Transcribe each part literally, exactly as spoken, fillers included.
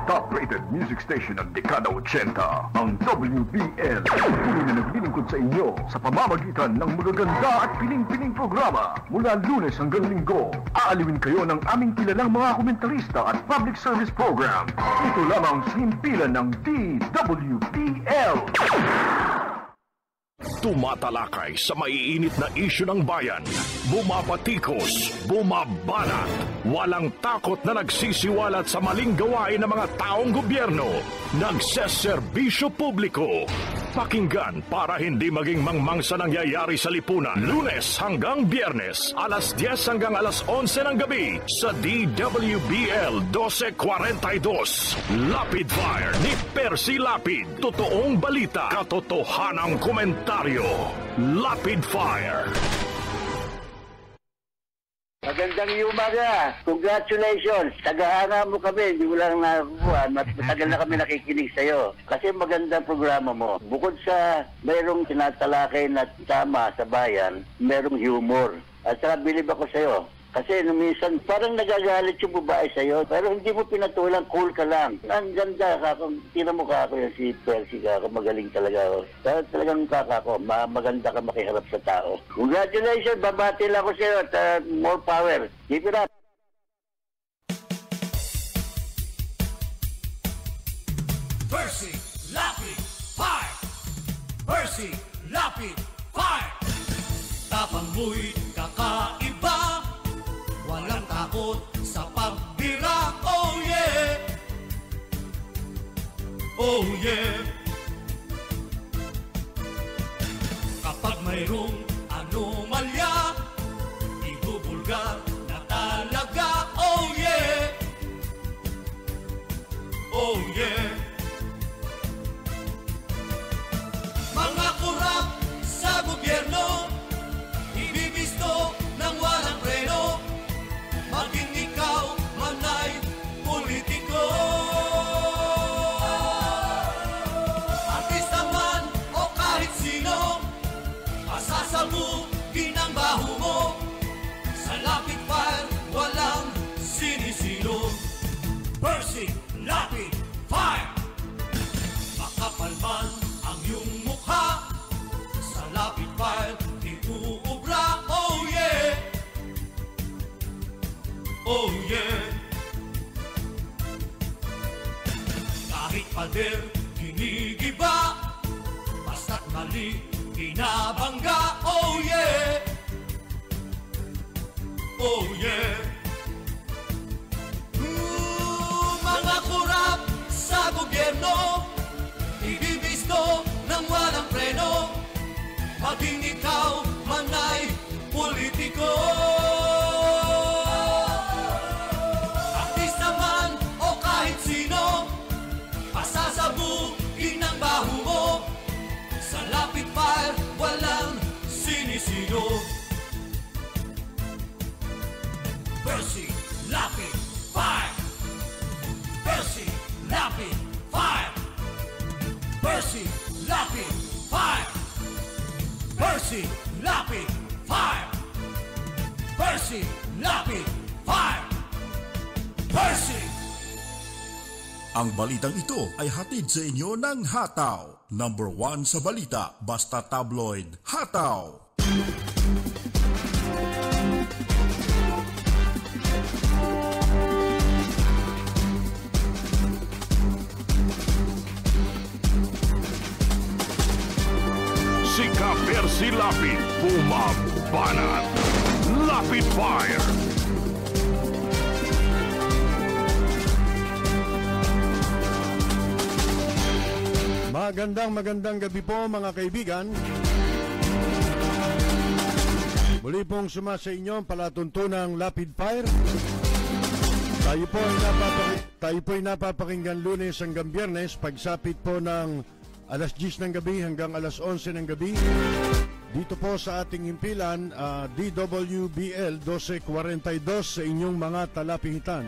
top-rated music station ng dekada eighty, ang W B L. Puli na naglilingkod sa inyo sa pamamagitan ng magaganda at piling-piling programa. Mula Lunes hanggang Linggo, aaliwin kayo ng aming kilalang mga komentarista at public service program. Ito lamang sa himpilan ng D W B L. Tumatalakay sa maiinit na isyu ng bayan. Bumapatikos, bumabanat. Walang takot na nagsisiwalat sa maling gawain ng mga taong gobyerno. Nagseserbisyo publiko. Pakinggan para hindi maging mangmang sa nangyayari sa lipunan. Lunes hanggang Biyernes, alas diyes hanggang alas onse ng gabi sa D W B L twelve forty-two. Lapid Fire ni Percy Lapid. Totoong balita, katotohanang komentaryo. Lapid Fire. Magandang umaga. Congratulations. Tagahanga mo kami. Hindi mo lang nakuha. Matagal na kami nakikinig sa'yo. Kasi magandang programa mo. Bukod sa mayroong tinatalakay na tama sa bayan, mayroong humor. At saka bilib ako sa'yo. Kasi minsan parang nagagalit yung babae sa'yo, pero hindi mo pinatulang, cool ka lang. Ang ganda ka, kung tira mo ka ako yung si Percy ka, ako magaling talaga ako. Pero talagang kaka ko, ma maganda ka makiharap sa tao. Congratulations, babati lang ako sa'yo at uh, more power. Keep it up. Percy, Lapid, Fire! Percy, Lapid, Fire! Tapang mo'y kakaiba, walang takot sa pagbira. Oh yeah! Oh yeah! Kapag mayroong anomalya, ibubulgar na talaga. Oh yeah! Oh yeah! Mga kurap sa gobyerno, ibibisto ng walang preno. Maging ikaw man ay politiko, artista man o kahit sino, pasasabugin ang baho mo. Sa Lapid Fire walang sinisino. Percy, Lapid, Fire! Makapal man ang iyong mukha, sa Lapid Fire di uubra. Oh yeah! Oh yeah! Kahit pader, ginigiba, basta't mali, binabangga. Oh yeah! Oh yeah! Ooh, mga kurap sa gobyerno, ibibisto ng walang preno. Maging ikaw man ay politiko, pasasabugin ang baho mo. Sa Lapid Fire walang sinisino. Percy, Lapid, Fire! Percy, Lapid, Fire! Percy, Lapid, Fire! Percy, Lapid, Fire! Percy, Lapid, Fire! Percy! Ang balitang ito ay hatid sa inyo ng Hataw. Number one sa balita, basta tabloid, Hataw. Si Percy Lapid, bumabanat. Lapid Fire. Magandang magandang gabi po mga kaibigan. Muli pong suma sa inyo ang palatuntunang Lapid Fire. Tayo po ay, napapaki tayo po ay napapakinggan Lunes hanggang Biyernes, pagsapit po ng alas diyes ng gabi hanggang alas onse ng gabi. Dito po sa ating himpilan, uh, D W B L twelve forty-two sa inyong mga talapihitan.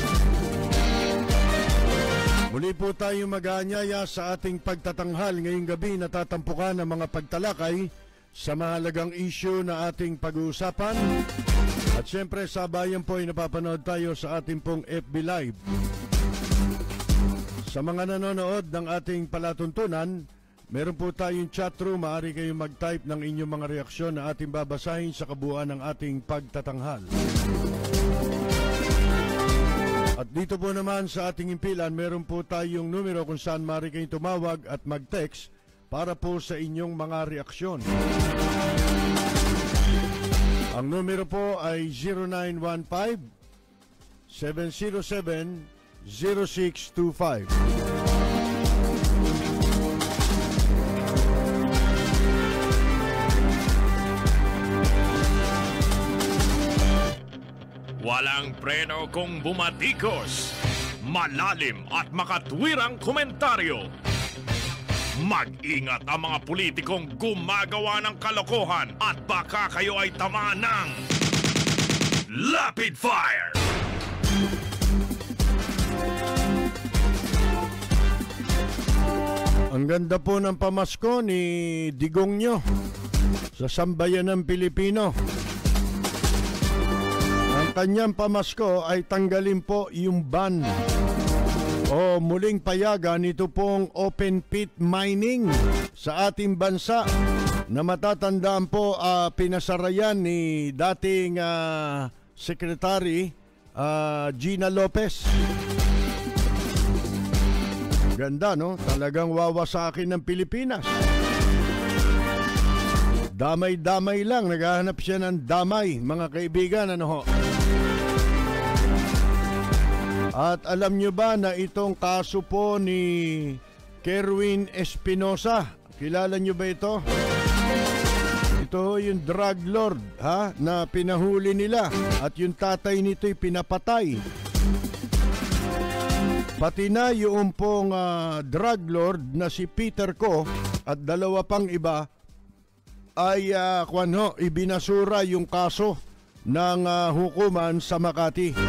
Muli po tayo mag-aanyaya sa ating pagtatanghal ngayong gabi na tatampukan ng mga pagtalakay sa mahalagang issue na ating pag-uusapan. At syempre sa bayan po ay napapanood tayo sa ating pong F B Live. Sa mga nanonood ng ating palatuntunan, meron po tayong chat room. Maaari kayong mag-type ng inyong mga reaksyon na ating babasahin sa kabuuan ng ating pagtatanghal. At dito po naman sa ating impilan, meron po tayong numero kung saan maaari kayong tumawag at mag-text para po sa inyong mga reaksyon. Ang numero po ay zero nine one five, seven zero seven, zero six two five. Walang preno kung bumatikos, malalim at makatwirang komentaryo. Mag-ingat ang mga politikong gumagawa ng kalokohan at baka kayo ay tamaan ng Lapid Fire! Ang ganda po ng pamasko ni Digong nyo sa sambayan ng Pilipino. Ang kanyang pamasko ay tanggalin po yung ban o muling payagan ito pong open pit mining sa ating bansa na matatandaan po uh, pinasarayan ni dating uh, Secretary uh, Gina Lopez. Ganda, no? Talagang wawasakin ng Pilipinas. Damay-damay lang. Naghahanap siya ng damay, mga kaibigan. Ano ho? At alam nyo ba na itong kaso po ni Kerwin Espinosa, kilala nyo ba ito? Ito yung drug lord, ha? Na pinahuli nila. At yung tatay nito'y pinapatay. Pati na yung pong uh, drug lord na si Peter Ko at dalawa pang iba ay uh, kuano, ibinasura yung kaso ng uh, hukuman sa Makati.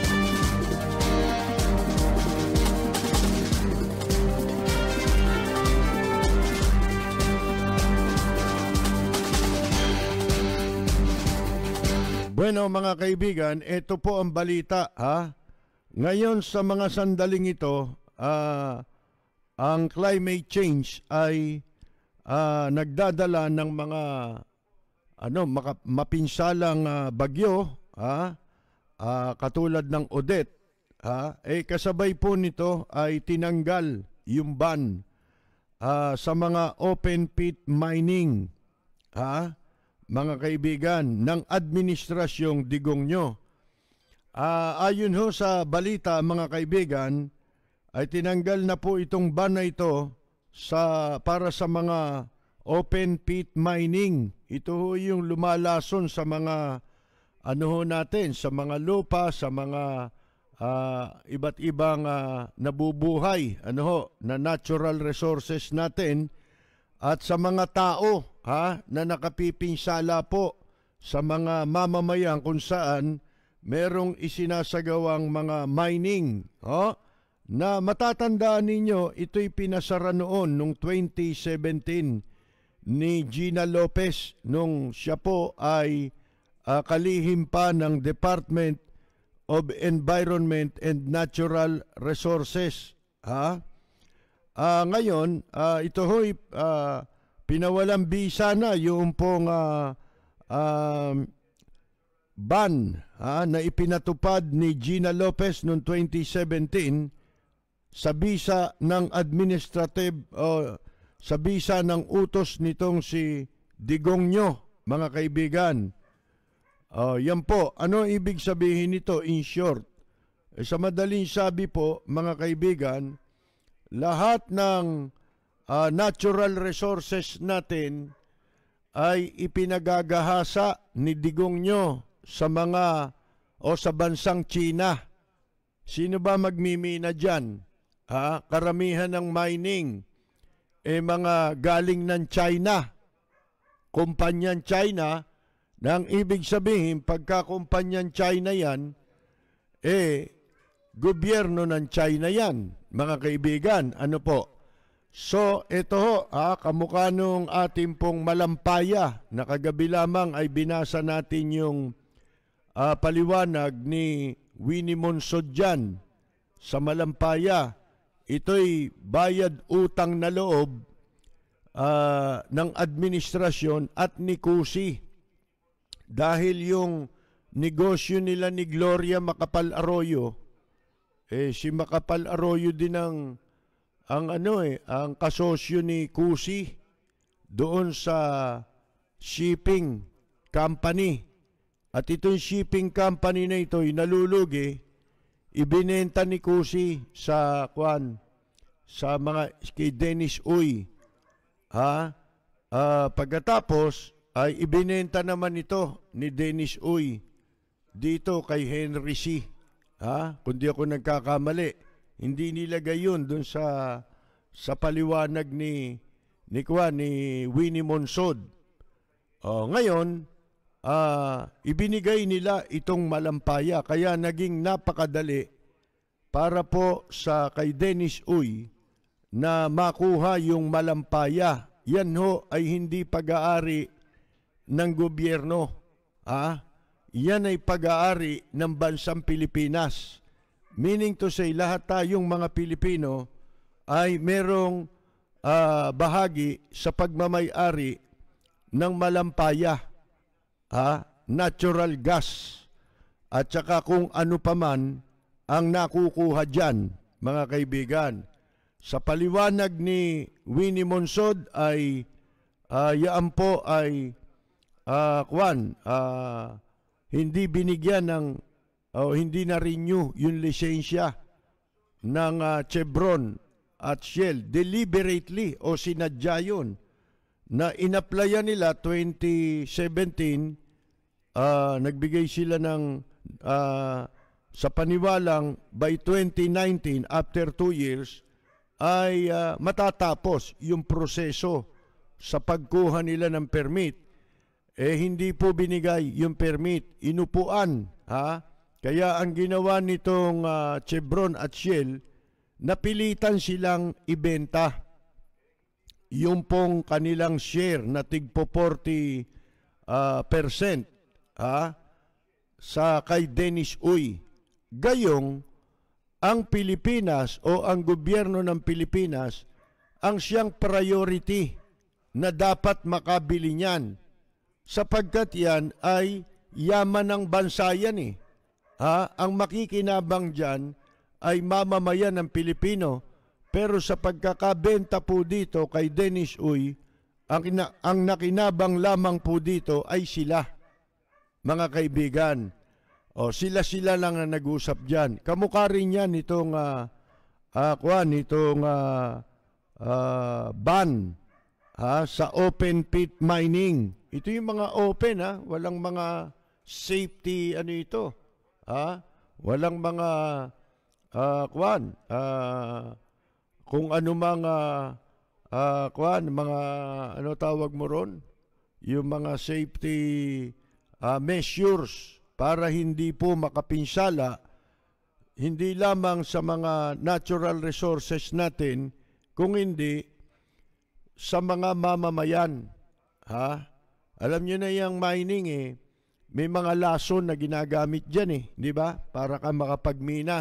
Bueno mga kaibigan, ito po ang balita, ha? Ngayon sa mga sandaling ito, uh, ang climate change ay uh, nagdadala ng mga ano, maka, mapinsalang uh, bagyo, ha? Uh, katulad ng Odette, ha? Eh kasabay po nito ay tinanggal yung ban uh, sa mga open pit mining, ha? Mga kaibigan ng administrasyong Digong nyo. Uh, ayon ho sa balita mga kaibigan, ay tinanggal na po itong ban na ito sa, para sa mga open pit mining. Ito ho yung lumalason sa mga ano ho natin, sa mga lupa, sa mga uh, iba't ibang uh, nabubuhay ano ho, na natural resources natin at sa mga tao ha, na nakapipinsala po sa mga mamamayan kung saan merong isinasagawang mga mining, oh, na matatandaan ninyo, ito'y pinasara noon noong twenty seventeen ni Gina Lopez nung siya po ay uh, kalihim pa ng Department of Environment and Natural Resources. Ha? Uh, ngayon, uh, ito ho'y uh, pinawalang bisa na yung pong uh, uh, ban ha, na ipinatupad ni Gina Lopez noong twenty seventeen sa bisa ng administrative o sa bisa ng utos nitong si Digong nyo, mga kaibigan. Uh, yan po, ano ibig sabihin nito in short? Eh, sa madaling sabi po, mga kaibigan, lahat ng uh, natural resources natin ay ipinagagahasa ni Digong nyo sa mga o sa bansang China. Sino ba magmimina dyan? Ha? Karamihan ng mining eh mga galing ng China. Kumpanyan China, na ang ibig sabihin pagka kumpanyan China yan, eh gobyerno ng China yan, mga kaibigan. Ano po? So, ito ho, ha, kamukha nung ating pong malampaya na kagabi lamang ay binasa natin yung Uh, paliwanag ni Winnie Monsod dyan sa malampaya. ito'y bayad utang na loob uh, ng administrasyon at ni Cusi. Dahil yung negosyo nila ni Gloria Macapagal Arroyo, eh si Macapagal Arroyo din ang ang ano eh, ang kasosyo ni Cusi doon sa shipping company. At itong shipping company na ito ay nalulugi, ibinenta ni Cusi sa kwan sa mga kay Dennis Uy. Ha? Uh, pagkatapos ay ibinenta naman ito ni Dennis Uy dito kay Henry C. Ha? Kung di ako nagkakamali, hindi nilagay yun doon sa sa paliwanag ni ni Kwan, ni Winnie Monsod. Oh, ngayon, uh, ibinigay nila itong malampaya kaya naging napakadali para po sa kay Dennis Uy na makuha yung malampaya. Yan ho ay hindi pag-aari ng gobyerno. Ha? Yan ay pag-aari ng bansang Pilipinas. Meaning to say, lahat tayong mga Pilipino ay merong uh, bahagi sa pagmamay-ari ng malampaya, ha? Natural gas, at saka kung ano paman ang nakukuha dyan, mga kaibigan. Sa paliwanag ni Winnie Monsod ay uh, yaan po ay uh, kwan, uh, hindi binigyan ng o uh, hindi na-renew yung lisensya ng uh, Chevron at Shell deliberately o sinadya yun na inaplayan nila twenty seventeen. Uh, nagbigay sila ng uh, sa paniwalang by twenty nineteen, after two years ay uh, matatapos yung proseso sa pagkuha nila ng permit. Eh hindi po binigay yung permit, inupuan, ha? Kaya ang ginawa nitong uh, Chevron at Shell, napilitan silang ibenta yung pong kanilang share na tigpo forty uh, percent ha, sa kay Dennis Uy. Gayong ang Pilipinas o ang gobyerno ng Pilipinas ang siyang priority na dapat makabili niyan, sapagkat yan ay yaman ng bansa yan eh. Ha? Ang makikinabang dyan ay mamamayan ng Pilipino, pero sa pagkakabenta po dito kay Dennis Uy, ang, ang nakinabang lamang po dito ay sila, mga kaibigan. O sila-sila lang na nag-usap dyan. Kamukha rin yan itong uh, uh, kuhan, itong uh, uh, ban ha, sa open pit mining. Ito yung mga open, ha? Walang mga safety ano ito. Ha? Walang mga uh, kuan, uh, kung ano mga uh, kuan, mga ano tawag mo ron, yung mga safety uh, measures para hindi po makapinsala hindi lamang sa mga natural resources natin, kung hindi sa mga mamamayan. Ha? Alam niyo na yung mining eh, may mga lason na ginagamit dyan eh, di ba? Para ka makapagmina.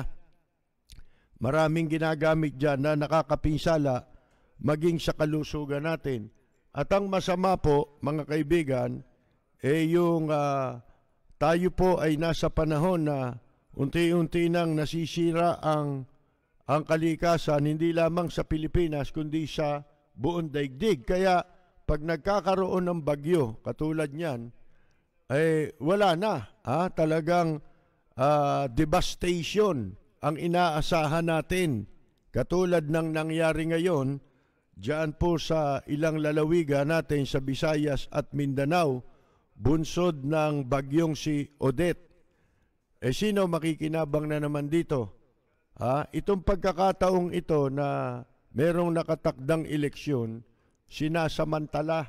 Maraming ginagamit dyan na nakakapinsala maging sa kalusugan natin. At ang masama po, mga kaibigan, eh yung uh, tayo po ay nasa panahon na unti-unti nang nasisira ang, ang kalikasan, hindi lamang sa Pilipinas, kundi sa buong daigdig. Kaya pag nagkakaroon ng bagyo, katulad niyan, eh wala na, ha? Talagang uh, devastation ang inaasahan natin, katulad ng nangyari ngayon diyan po sa ilang lalawigan natin sa Visayas at Mindanao, bunsod ng bagyong si Odette. Eh sino makikinabang na naman dito? Ha? Itong pagkakataong ito na merong nakatakdang eleksyon, sinasamantala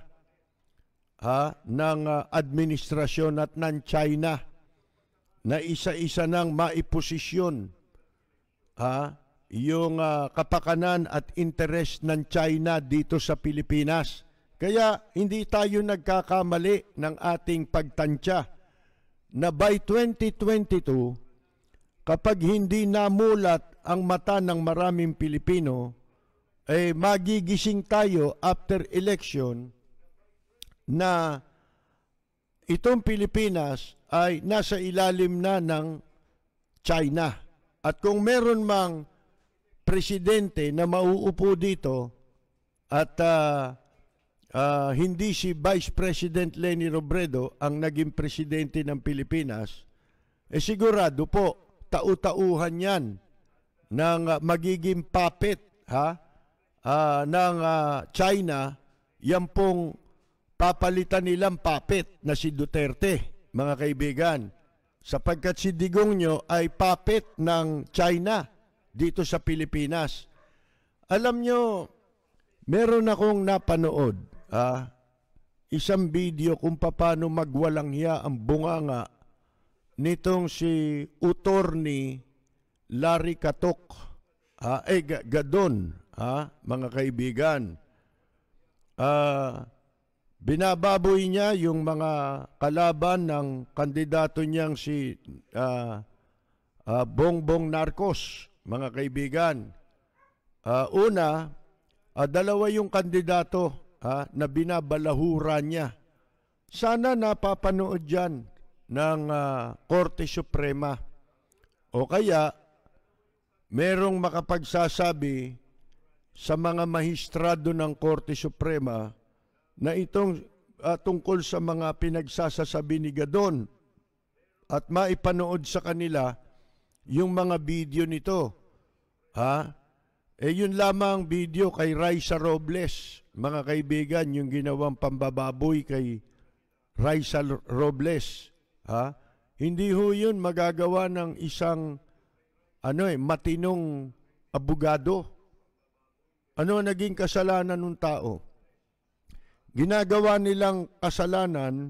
ha, ng uh, administrasyon at ng China na isa-isa nang maiposisyon ha, yung uh, kapakanan at interes ng China dito sa Pilipinas. Kaya hindi tayo nagkakamali ng ating pagtansya na by twenty twenty-two, kapag hindi namulat ang mata ng maraming Pilipino, eh magigising tayo after election na itong Pilipinas ay nasa ilalim na ng China. At kung meron mang presidente na mauupo dito at uh, uh, hindi si Vice President Leni Robredo ang naging presidente ng Pilipinas, eh sigurado po, tau-tauhan yan ng uh, magiging puppet ha? Uh, ng uh, China, yan pong papalitan nilang puppet na si Duterte, mga kaibigan. Sapagkat si Digong nyo ay puppet ng China dito sa Pilipinas. Alam nyo, meron akong napanood, ah, isang video kung paano magwalang hiya ang bunganga nitong si Attorney Larry Katok, ah, eh, Gadon, ah, mga kaibigan. Ah, binababoy niya yung mga kalaban ng kandidato niyang si uh, uh, Bongbong Marcos, mga kaibigan. Uh, una, uh, dalawa yung kandidato uh, na binabalahura niya. Sana napapanood yan ng uh, Korte Suprema. O kaya, merong makapagsasabi sa mga mahistrado ng Korte Suprema na itong uh, tungkol sa mga pinagsasasabi ni Gadon at maipanood sa kanila yung mga video nito. Ha? Eh yun lamang video kay Raisa Robles, mga kaibigan, yung ginawang pambababoy kay Raisa Robles. Ha? Hindi ho yun magagawa ng isang ano eh, matinong abogado. Ano naging kasalanan ng tao? Ginagawa nilang kasalanan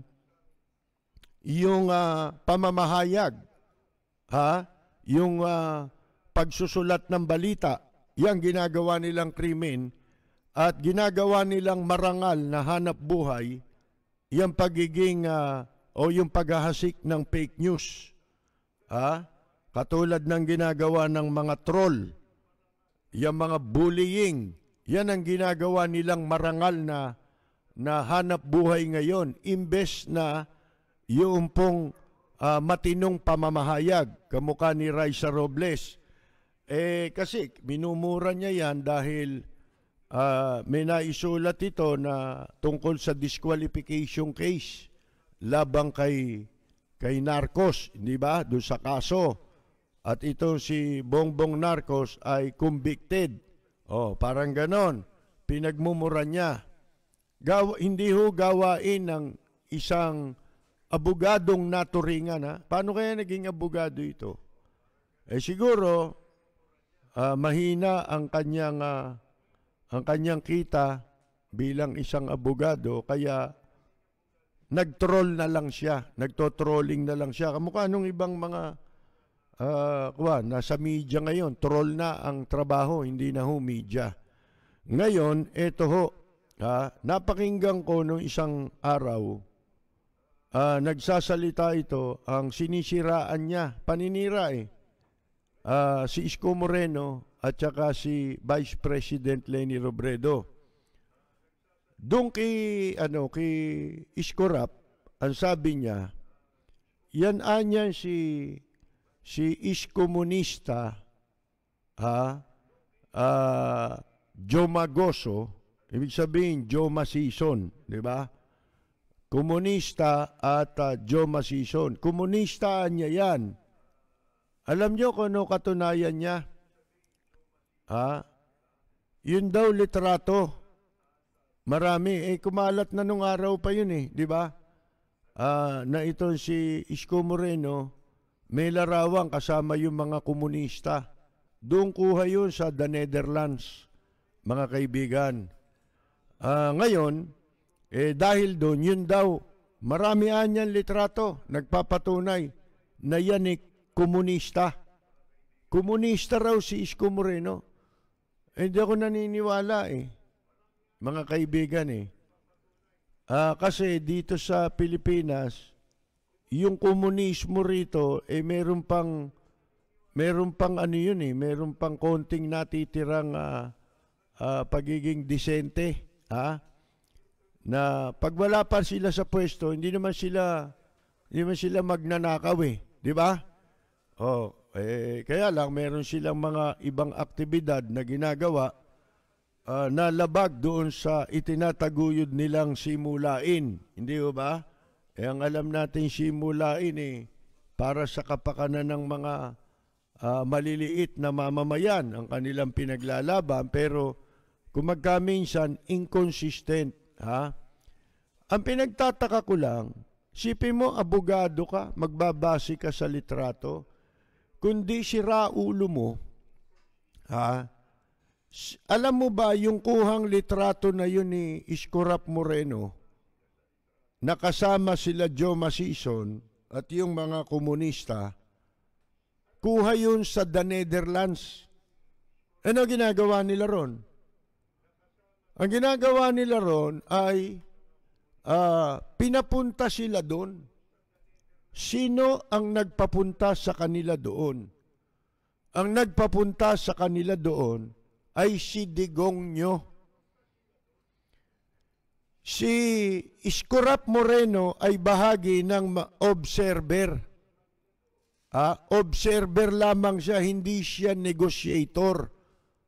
yung uh, pamamahayag, ha? Yung uh, pagsusulat ng balita, yan ginagawa nilang krimen, at ginagawa nilang marangal na hanap buhay, yung pagiging uh, o yung paghahasik ng fake news, ha? Katulad ng ginagawa ng mga troll, yung mga bullying, yan ang ginagawa nilang marangal na na hanap buhay ngayon, imbes na yung pong uh, matinong pamamahayag, kamukha ni Raisa Robles. Eh kasi minumura niya yan dahil uh, may naisulat ito na tungkol sa disqualification case labang kay, kay Narcos, hindi ba? Doon sa kaso. At ito si Bongbong Narcos ay convicted. Oh, parang ganon. Pinagmumura niya. Gawa, hindi ho gawain ng isang abogadong naturingan. Ha? Paano kaya naging abogado ito? Eh siguro, uh, mahina ang kanyang, uh, ang kanyang kita bilang isang abogado, kaya nag-troll na lang siya, nagto-trolling na lang siya. Kamukha nung ibang mga, uh, kuha, nasa media ngayon, troll na ang trabaho, hindi na ho media. Ngayon, eto ho, Ah, napakinggan ko nung isang araw, ah, nagsasalita ito, ang sinisiraan niya, paninira eh, ah, si Isko Moreno at saka si Vice President Leni Robredo. Doon kay, ano, kay Isko Rap, ang sabi niya, yan anya si, si Isko Komunista, ah, ah, Jomagoso, ibig sabihin, Joma Season, di ba? Komunista at uh, Joma Season. Komunista niya yan. Alam niyo kung ano katunayan niya? Ha? Yun daw litrato. Marami. Eh, kumalat na nung araw pa yun eh, di ba? Uh, na ito si Isko Moreno, may larawan kasama yung mga komunista. Doon kuha yun sa The Netherlands, mga kaibigan. Uh, ngayon, eh, dahil doon, yun daw, marami anyan litrato, nagpapatunay na yan eh, komunista. Komunista raw si Isko Moreno. Eh, hindi ako naniniwala eh, mga kaibigan eh. Uh, kasi dito sa Pilipinas, yung komunismo rito, eh, meron pang, meron pang ano yun eh, meron pang konting natitirang uh, uh, pagiging disente, ha? Na pag wala pa sila sa pwesto, hindi naman sila hindi naman sila magnanakaw eh, di ba? Oh, eh kaya lang meron silang mga ibang aktibidad na ginagawa uh, na labag doon sa itinataguyod nilang simulain, hindi ba? Eh ang alam natin simulain eh para sa kapakanan ng mga uh, maliliit na mamamayan ang kanilang pinaglalaban, pero kung magkaminsan inconsistent. Ha? Ang pinagtataka ko lang, sipin mo, abogado ka, magbabase ka sa litrato, kundi sira ulo mo, ha? Alam mo ba yung kuhang litrato na yun ni Iscorap Moreno, nakasama sila Joe Masison at yung mga komunista, kuha yun sa The Netherlands. Ano ginagawa nila ron? Ang ginagawa nila ron ay uh, pinapunta sila doon. Sino ang nagpapunta sa kanila doon? Ang nagpapunta sa kanila doon ay si Digongyo. Si Iscorap Moreno ay bahagi ng observer. Ah, observer lamang siya, hindi siya negotiator.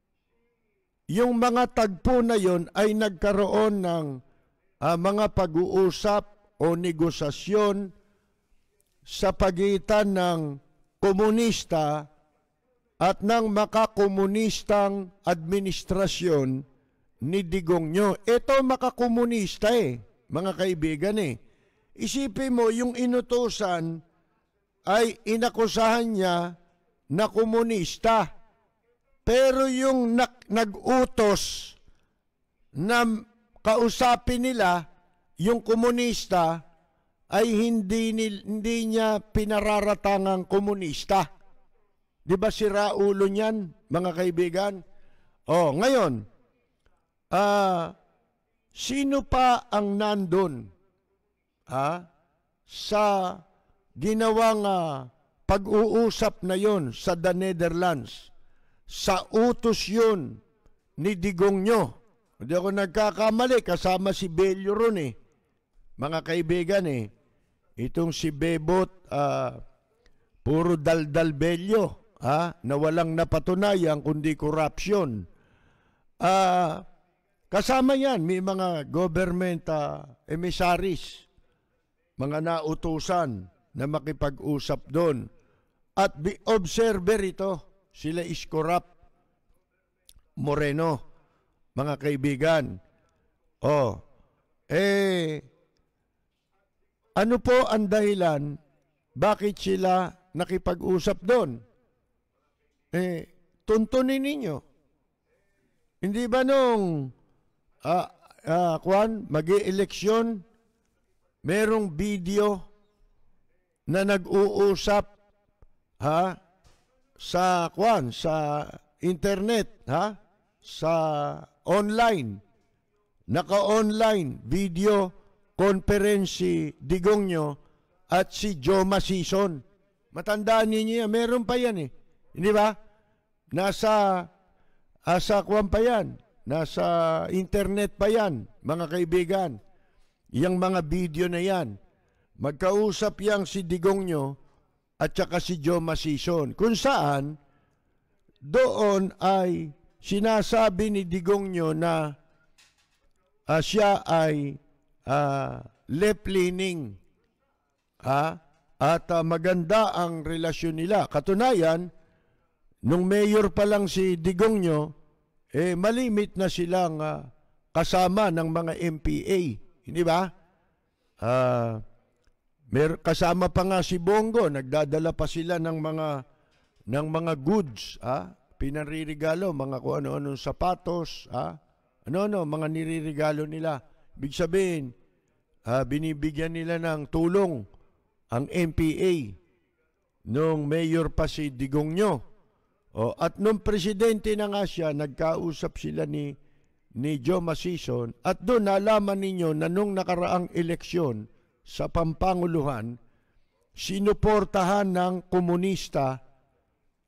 Yung mga tagpo na yon ay nagkaroon ng uh, mga pag-uusap o negosasyon sa pagitan ng komunista at ng makakomunistang administrasyon ni Digongyo. Ito makakomunista eh, mga kaibigan eh. Isipin mo, yung inutusan ay inakusahan niya na komunista. Pero yung nag-utos na kausapin nila, yung komunista, ay hindi, hindi niya pinararatangang komunista. Di ba sira ulo niyan, mga kaibigan? Oh, ngayon, uh, sino pa ang nandun ah, sa ginawang uh, pag-uusap na yon sa The Netherlands? Sa utos yun ni Digongyo. Hindi ako nagkakamali, kasama si Bello ron eh. Mga kaibigan eh. Itong si Bebot, uh, puro daldal Bello, ha? Na walang napatunayan kundi corruption. Uh, kasama yan, may mga government uh, emissaries, mga nautusan na makipag-usap doon. At be observer ito, sila Iscorap Moreno, mga kaibigan. Oh, eh, ano po ang dahilan bakit sila nakipag-usap doon? Eh, tuntunin ninyo. Hindi ba nung uh, uh, kwan, mag-i-eleksyon, merong video na nag-uusap ha? Sa kwan, sa internet, ha? Sa online, naka-online video conference si Digongyo at si Joe Masison. Matandaan ninyo yan, meron pa yan eh. Hindi ba? Nasa, asa kwan pa yan, nasa internet pa yan, mga kaibigan. Yang mga video na yan, magkausap yang si Digongyo at saka si Joe Masison, kung saan doon ay sinasabi ni Digongyo na uh, siya ay uh, left-leaning uh, at uh, maganda ang relasyon nila. Katunayan, nung mayor pa lang si Digongyo, eh, malimit na silang uh, kasama ng mga M P A. Hindi ba? Ah... Uh, Mer kasama pa nga si Bongo, nagdadala pa sila ng mga ng mga goods, ah, pinaririgalo, mga kung ano-anong sapatos, ah, ano-ano, mga niririgalo nila. Ibig sabihin, ah, binibigyan nila ng tulong ang M P A nung mayor pa si Digongyo. O, at nung presidente na nga siya, nagkausap sila ni ni Joe Masison, at doon nalaman ninyo na nung nakaraang eleksyon sa Pampanguluhan, sinuportahan ng komunista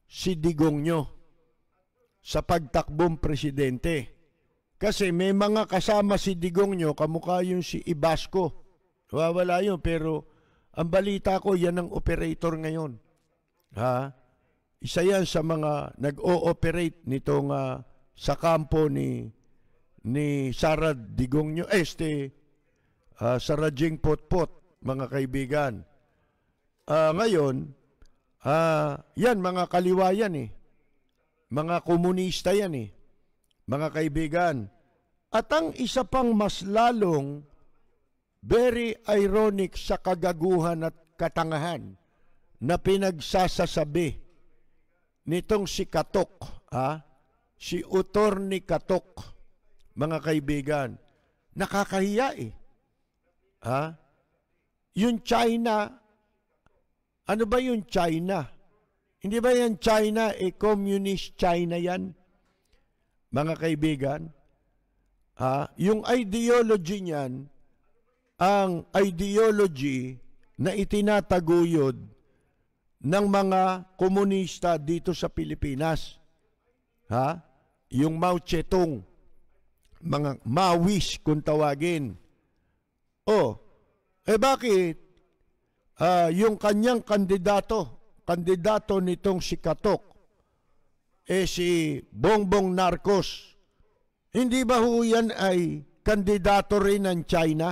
si Digong nyo sa pagtakbong presidente. Kasi may mga kasama si Digong nyo, kamukha yung si Ibasco. Wawala yun, pero ang balita ko, yan ang operator ngayon. Ha? Isa yan sa mga nag-o-operate nitong uh, sa kampo ni ni Sara Digong nyo, eh, este, uh, Sara Jing Potpot, mga kaibigan. Uh, ngayon, uh, yan, mga kaliwa yan eh. Mga komunista yan eh. Mga kaibigan. At ang isa pang mas lalong very ironic sa kagaguhan at katangahan na pinagsasasabi nitong si Katok, ha? Si Attorney Katok, mga kaibigan, nakakahiya eh. Ha? Yung China, ano ba yung China? Hindi ba yan China, eh communist China yan? Mga kaibigan, ha? Yung ideology niyan, ang ideology na itinataguyod ng mga komunista dito sa Pilipinas. Ha? Yung Mao Zedong, mga Maoist kung tawagin. Oh, eh bakit uh, yung kanyang kandidato, kandidato nitong si Katok, eh si Bongbong Marcos, hindi ba ho yan ay kandidato rin ng China?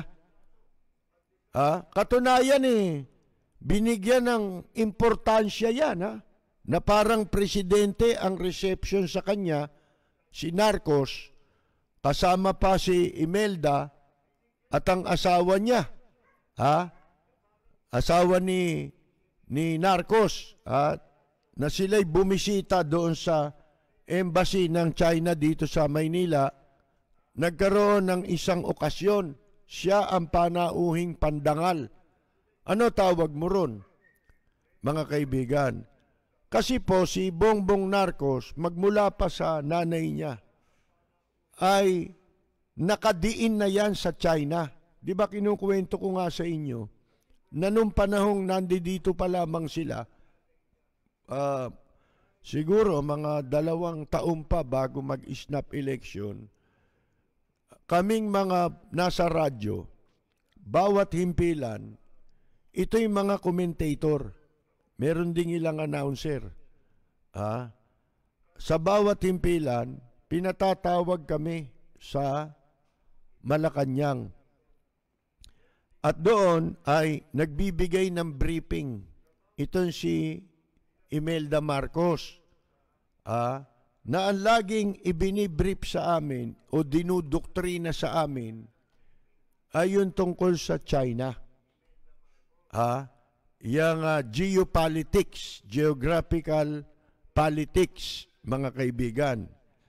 Ha? Katunayan eh, binigyan ng importansya yan, ha? Na parang presidente ang reception sa kanya, si Marcos, kasama pa si Imelda at ang asawa niya, ha? Asawa ni ni Marcos, ha? Na sila'y bumisita doon sa embassy ng China dito sa Maynila. Nagkaroon ng isang okasyon, siya ang panauhing pandangal. Ano tawag mo ron, mga kaibigan? Kasi po si Bongbong Marcos, magmula pa sa nanay niya, ay nakadiin na yan sa China. Di ba kinukwento ko nga sa inyo, na nung panahong nandito pa lamang sila, uh, siguro mga dalawang taon pa bago mag-snap election, kaming mga nasa radyo, bawat himpilan, ito'y mga commentator. Meron ding ilang announcer. Ha? Sa bawat himpilan, pinatatawag kami sa Malacanang. At doon ay nagbibigay ng briefing. Ito si Imelda Marcos. Ha? Na ang laging ibinibrief sa amin o dinudoktrina sa amin ay yung tungkol sa China. Ha? Yang uh, geopolitics, geographical politics, mga kaibigan.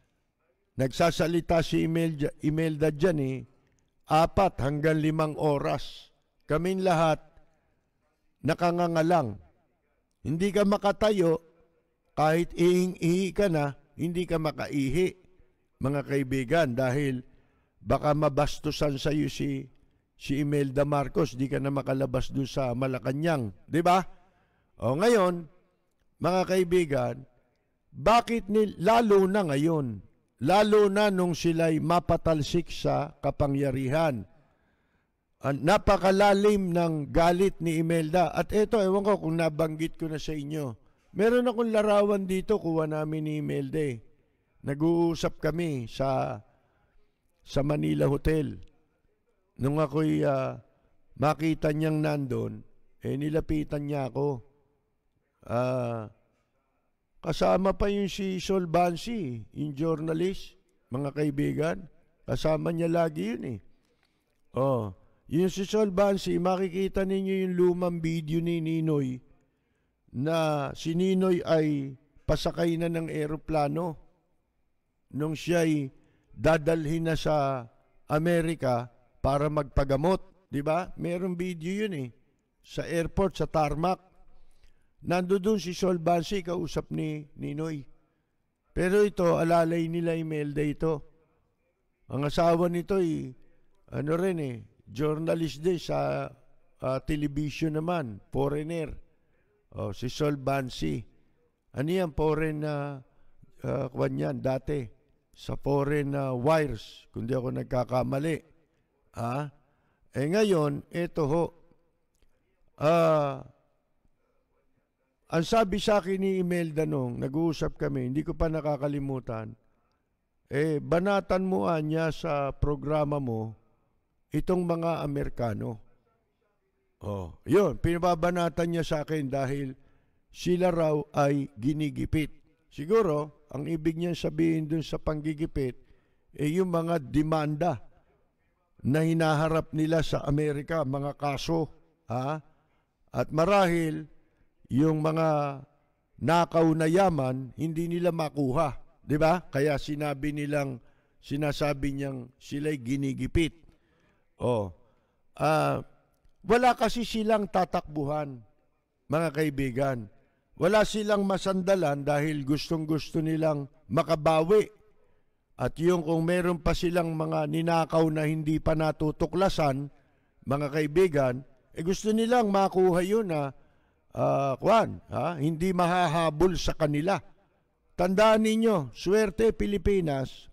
Nagsasalita si Imelda, Imelda dyan eh, apat hanggang limang oras. Kaming lahat nakangangalang. Hindi ka makatayo, kahit ihing-ihi ka na, hindi ka makaihi, mga kaibigan, dahil baka mabastusan sa iyo si si Imelda Marcos, di ka na makalabas doon sa Malacanang, di ba? O ngayon, mga kaibigan, bakit ni lalo na ngayon, lalo na nung sila'y mapatalsik sa kapangyarihan, ang napakalalim ng galit ni Imelda. At eto, ewan ko kung nabanggit ko na sa inyo, meron akong larawan dito, kuha namin ni Imelda eh. Nag-uusap kami sa sa Manila Hotel. Nung ako'y uh, makita niyang nandun, eh nilapitan niya ako. Uh, kasama pa yung si Sol Bansi, yung journalist, mga kaibigan. Kasama niya lagi yun eh. Oh, yung si Sol Bansi, makikita ninyo yung lumang video ni Ninoy na si Ninoy ay pasakay na ng eroplano nung siya'y dadalhin na sa Amerika para magpagamot, di ba? Merong video yun eh, sa airport, sa tarmac. Nando doon si Sol Bansi, kausap ni Ninoy. Pero ito, alalay nila Imelda ito. Ang asawa nito ay, ano rin eh, journalist din sa uh, television naman, foreigner. Oh, si Sol Bansi. ano yan, foreign na uh, kwan yan, dati, sa foreign uh, wires, kung di ako nagkakamali. Ha? Eh ngayon, eto ho, ah, uh, ang sabi sa akin ni Imelda nung nag-uusap kami, hindi ko pa nakakalimutan, eh, banatan mo niya sa programa mo itong mga Amerikano. Oh, yun, pinababanatan niya sa akin dahil sila raw ay ginigipit. Siguro, ang ibig niya sabihin dun sa panggigipit, eh, yung mga demanda na hinaharap nila sa Amerika, mga kaso, ha? At marahil, yung mga nakaw na yaman, hindi nila makuha. Di ba? Kaya sinabi nilang, sinasabi niyang sila'y ginigipit. Oh. Uh, wala kasi silang tatakbuhan, mga kaibigan. Wala silang masandalan dahil gustong-gusto nilang makabawi. At yung kung meron pa silang mga ninakaw na hindi pa natutuklasan, mga kaibigan, eh gusto nilang makuha yun na Uh, kwan, ha? Hindi mahahabol sa kanila. Tandaan ninyo, swerte Pilipinas,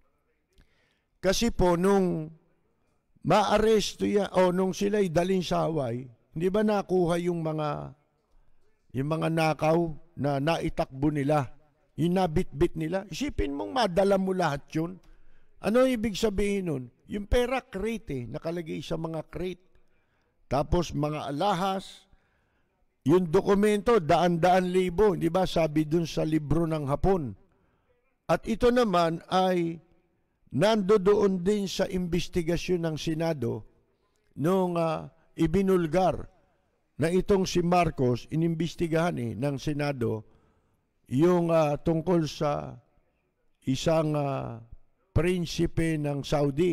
kasi po nung maaresto yan, o nung sila'y dalhin sa Hawaii, hindi ba nakuha yung mga yung mga nakaw na naitakbo nila, yung nabitbit nila? Isipin mong madala mo lahat yun. Ano ibig sabihin nun? Yung pera crate eh, nakalagay sa mga crate. Tapos mga alahas, yung dokumento, daan-daan libo, di ba? Sabi dun sa libro ng Hapon. At ito naman ay nandoon din sa investigasyon ng Senado nung uh, ibinulgar na itong si Marcos, inimbestigahan eh, ng Senado, yung uh, tungkol sa isang uh, prinsipe ng Saudi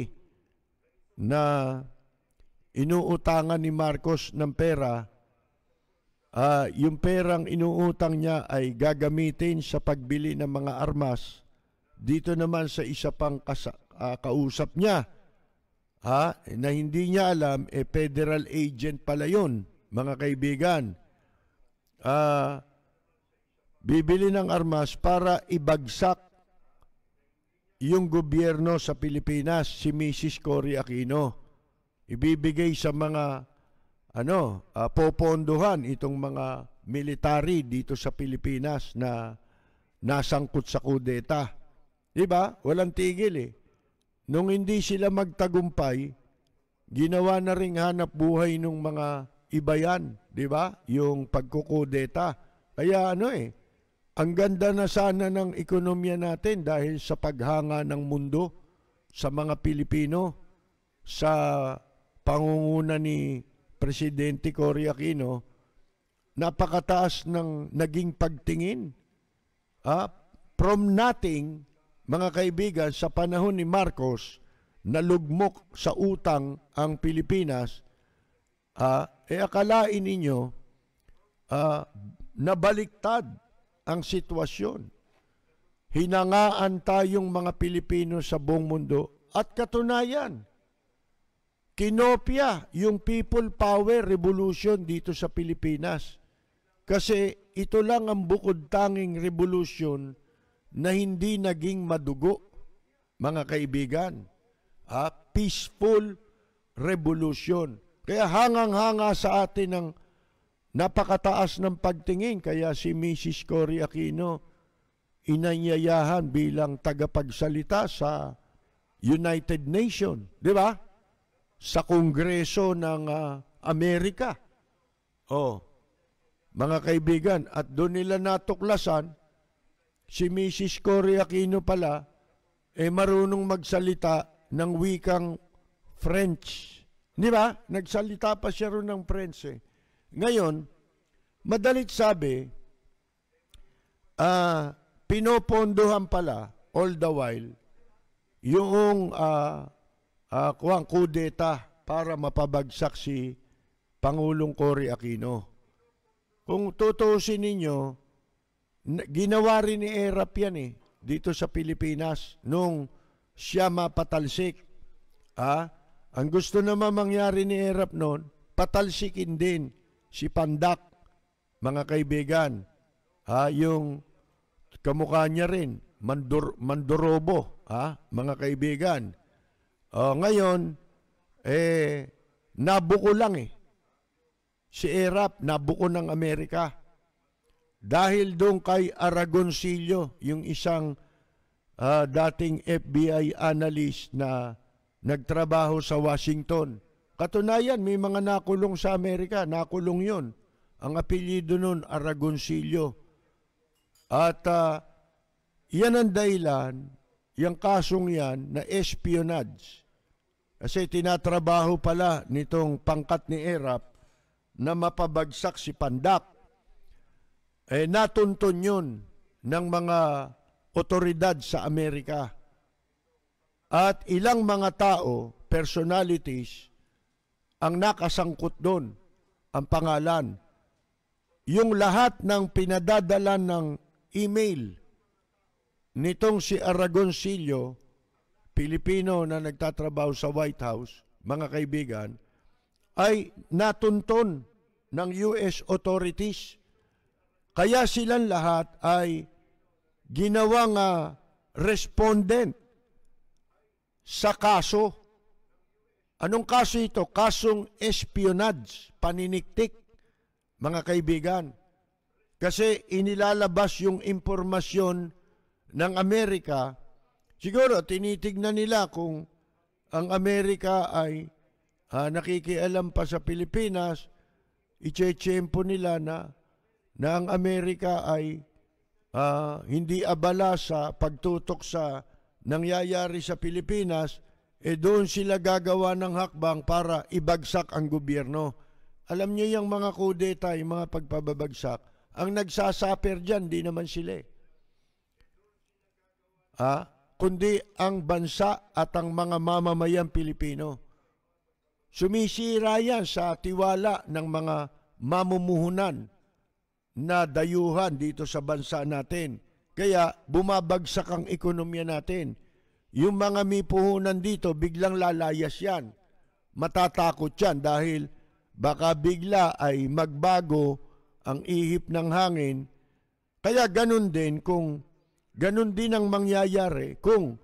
na inuutangan ni Marcos ng pera. Uh, yung perang inuutang niya ay gagamitin sa pagbili ng mga armas. Dito naman sa isa pang kasa, uh, kausap niya, ha, na hindi niya alam, eh federal agent pala yun, mga kaibigan. Uh, bibili ng armas para ibagsak yung gobyerno sa Pilipinas, si Missus Cory Aquino. Ibibigay sa mga ano, uh, popondohan itong mga military dito sa Pilipinas na nasangkot sa kudeta. Diba? Walang tigil eh. Nung hindi sila magtagumpay, ginawa na ring hanap buhay ng mga iba yan. Diba? Yung pagkukudeta. Kaya ano eh, ang ganda na sana ng ekonomiya natin dahil sa paghanga ng mundo sa mga Pilipino, sa pangunguna ni Presidente Cory Aquino, napakataas ng naging pagtingin. Ah, from nothing, mga kaibigan, sa panahon ni Marcos, nalugmok sa utang ang Pilipinas, ah, eh akalain ninyo, ah, nabaliktad ang sitwasyon. Hinangaan tayong mga Pilipino sa buong mundo at katunayan, kinopya yung people power revolution dito sa Pilipinas. Kasi ito lang ang bukod tanging revolution na hindi naging madugo, mga kaibigan. Ah, peaceful revolution. Kaya hangang-hanga sa atin ng napakataas ng pagtingin. Kaya si Missus Cory Aquino inanyayahan bilang tagapagsalita sa United Nations. Di ba? Sa Kongreso ng uh, Amerika. Oh, mga kaibigan, at doon nila natuklasan, si Missus Cory Aquino pala, eh marunong magsalita ng wikang French. Di ba? Nagsalita pa siya ron ng French eh. Ngayon, madalit sabi, uh, pinopondohan pala, all the while, yung uh, Uh, kuwang kudeta para mapabagsak si Pangulong Cory Aquino. Kung tutuusin ninyo, ginawa rin ni Erap yan eh, dito sa Pilipinas, nung siya mapatalsik. Ah, ang gusto naman mangyari ni Erap noon, patalsikin din si Pandak, mga kaibigan. ha, yung kamukha niya rin, Mandur, Mandorobo, ha, mga kaibigan. Uh, ngayon, eh, nabuko lang eh. Si Erap, nabuko ng Amerika. Dahil doon kay Aragoncillo, yung isang uh, dating F B I analyst na nagtrabaho sa Washington. Katunayan, may mga nakulong sa Amerika, nakulong yon. Ang apelyido nun, Aragoncillo. At uh, yan ang dahilan, yung kasong yan na espionage. Kasi tinatrabaho pala nitong pangkat ni Erap na mapabagsak si Pandak. Eh, natuntun yun ng mga otoridad sa Amerika. At ilang mga tao, personalities, ang nakasangkot doon, ang pangalan. Yung lahat ng pinadadala ng email nitong si Aragoncillo, Pilipino na nagtatrabaho sa White House, mga kaibigan, ay natunton ng U S authorities. Kaya silang lahat ay ginawang uh, respondent sa kaso. Anong kaso ito? Kasong espionage, paniniktik, mga kaibigan. Kasi inilalabas yung impormasyon ng Amerika. Siguro tinitignan nila kung ang Amerika ay uh, nakikialam pa sa Pilipinas, iche-chempo nila na na ang Amerika ay uh, hindi abala sa pagtutok sa nangyayari sa Pilipinas, eh doon sila gagawa ng hakbang para ibagsak ang gobyerno. Alam niyo yung mga kudeta, yung mga pagpababagsak, ang nagsasaper dyan, di naman sila. Ah, kundi ang bansa at ang mga mamamayang Pilipino. Sumisira yan sa tiwala ng mga mamumuhunan na dayuhan dito sa bansa natin. Kaya bumabagsak ang ekonomiya natin. Yung mga may puhunan dito, biglang lalayas yan. Matatakot yan dahil baka bigla ay magbago ang ihip ng hangin. Kaya ganun din kung ganun din ang mangyayari kung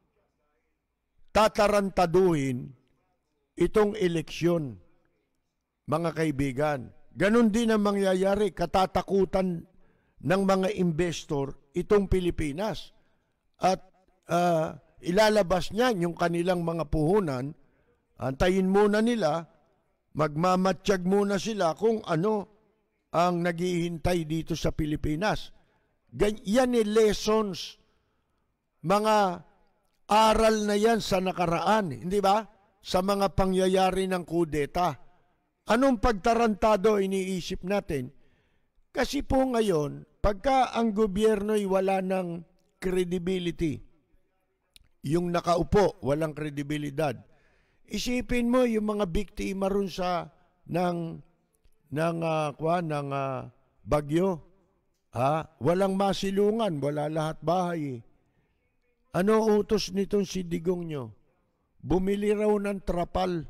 tatarantaduhin itong eleksyon, mga kaibigan. Ganon din ang mangyayari, katatakutan ng mga investor itong Pilipinas. At uh, ilalabas niyan yung kanilang mga puhunan, antayin muna nila, magmamatsyag muna sila kung ano ang naghihintay dito sa Pilipinas. Yan yung lessons, mga aral na yan sa nakaraan, hindi ba? Sa mga pangyayari ng kudeta. Anong pagtarantado iniisip natin? Kasi po ngayon, pagka ang gobyerno'y wala ng credibility, yung nakaupo, walang kredibilidad, isipin mo yung mga biktima ron sa ng ng uh, kwa, ng uh, bagyo. Ha? Walang masilungan, wala lahat bahay. Ano utos nitong si Digong nyo? Bumili raw ng trapal.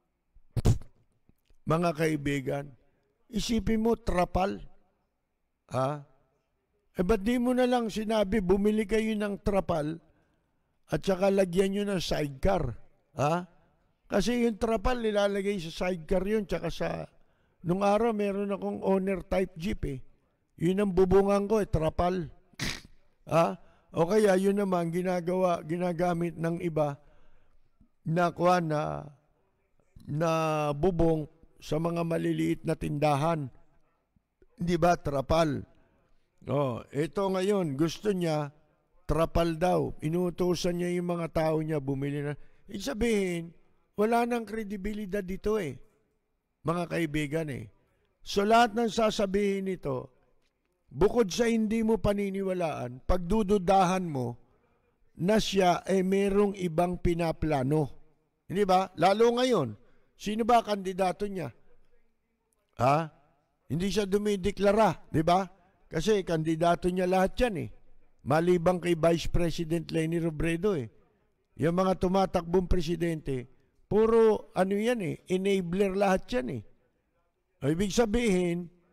Mga kaibigan, isipin mo, trapal. Ha? Eh, ba't di mo na lang sinabi, bumili kayo ng trapal at saka lagyan nyo ng sidecar? Ha? Kasi yung trapal, nilalagay sa sidecar yun, tsaka sa, nung araw, meron akong owner type jeep eh. Yun ang bubungan ko eh, trapal. Ha? O kaya, yun naman, ginagawa, ginagamit ng iba na kuha na, na bubong sa mga maliliit na tindahan. Di ba? Trapal. Oh, ito ngayon, gusto niya, trapal daw. Inuutosan niya yung mga tao niya, bumili na. Ibig sabihin, wala nang kredibilidad dito eh. Mga kaibigan eh. So lahat ng sasabihin nito, bukod sa hindi mo paniniwalaan, pagdududahan mo na siya ay eh, merong ibang pinaplano. Hindi ba? Lalo ngayon, sino ba kandidato niya? Ha? Hindi siya dumideklara, di ba? Kasi kandidato niya lahat yan eh. Malibang kay Vice President Leni Robredo eh. Yung mga tumatakbong presidente, puro ano yan eh, enabler lahat yan eh. Ibig sabihin,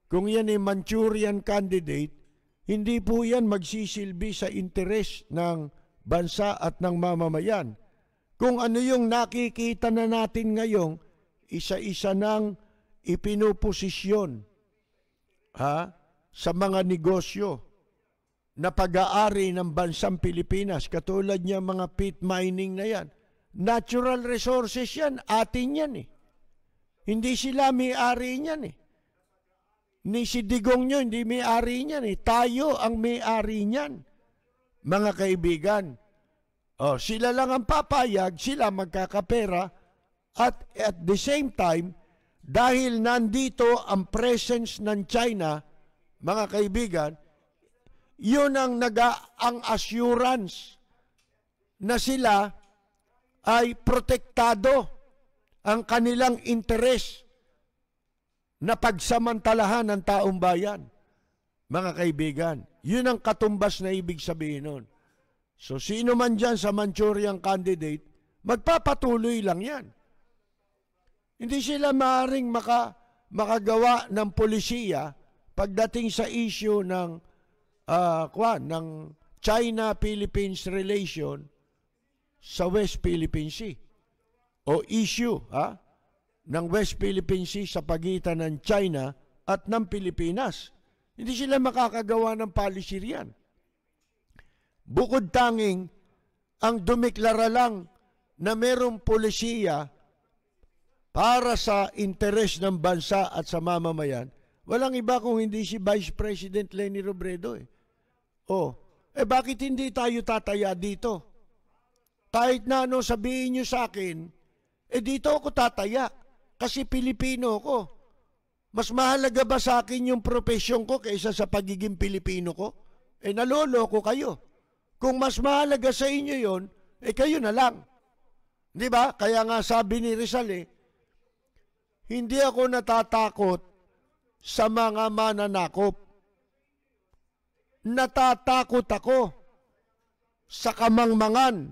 kung yan ay Manchurian candidate, hindi po yan magsisilbi sa interes ng bansa at ng mamamayan. Kung ano yung nakikita na natin ngayong isa-isa nang ipinuposisyon ha, sa mga negosyo na pag-aari ng bansang Pilipinas, katulad niya mga pit mining na yan. Natural resources yan, atin yan eh. Hindi sila may-ari niyan eh. Ni si Digong nyo, hindi may-ari niyan eh. Tayo ang may-ari niyan, mga kaibigan. Oh, sila lang ang papayag, sila magkakapera, at at the same time, dahil nandito ang presence ng China, mga kaibigan, yun ang naga ang assurance na sila ay protektado ang kanilang interes na pagsamantalahan ng taong bayan. Mga kaibigan, yun ang katumbas na ibig sabihin nun. So sino man dyan sa Manchurian candidate, magpapatuloy lang yan. Hindi sila maaaring maka, makagawa ng polisiya pagdating sa issue ng uh, kwan, ng China-Philippines relation sa West Philippine Sea o issue ha, ng West Philippine Sea sa pagitan ng China at ng Pilipinas. Hindi sila makakagawa ng policy riyan. Bukod tanging ang dumiklara lang na mayroong polisiya para sa interes ng bansa at sa mamamayan, walang iba kung hindi si Vice President Leni Robredo eh. Oh, eh bakit hindi tayo tataya dito? Kahit na ano sabihin nyo sa akin, eh dito ako tataya kasi Pilipino ko. Mas mahalaga ba sa akin yung profesyon ko kaysa sa pagiging Pilipino ko? Eh naloloko kayo. Kung mas mahalaga sa inyo yon, eh kayo na lang. Di ba? Kaya nga sabi ni Rizal eh, hindi ako natatakot sa mga mananakop. Natatakot ako sa kamangmangan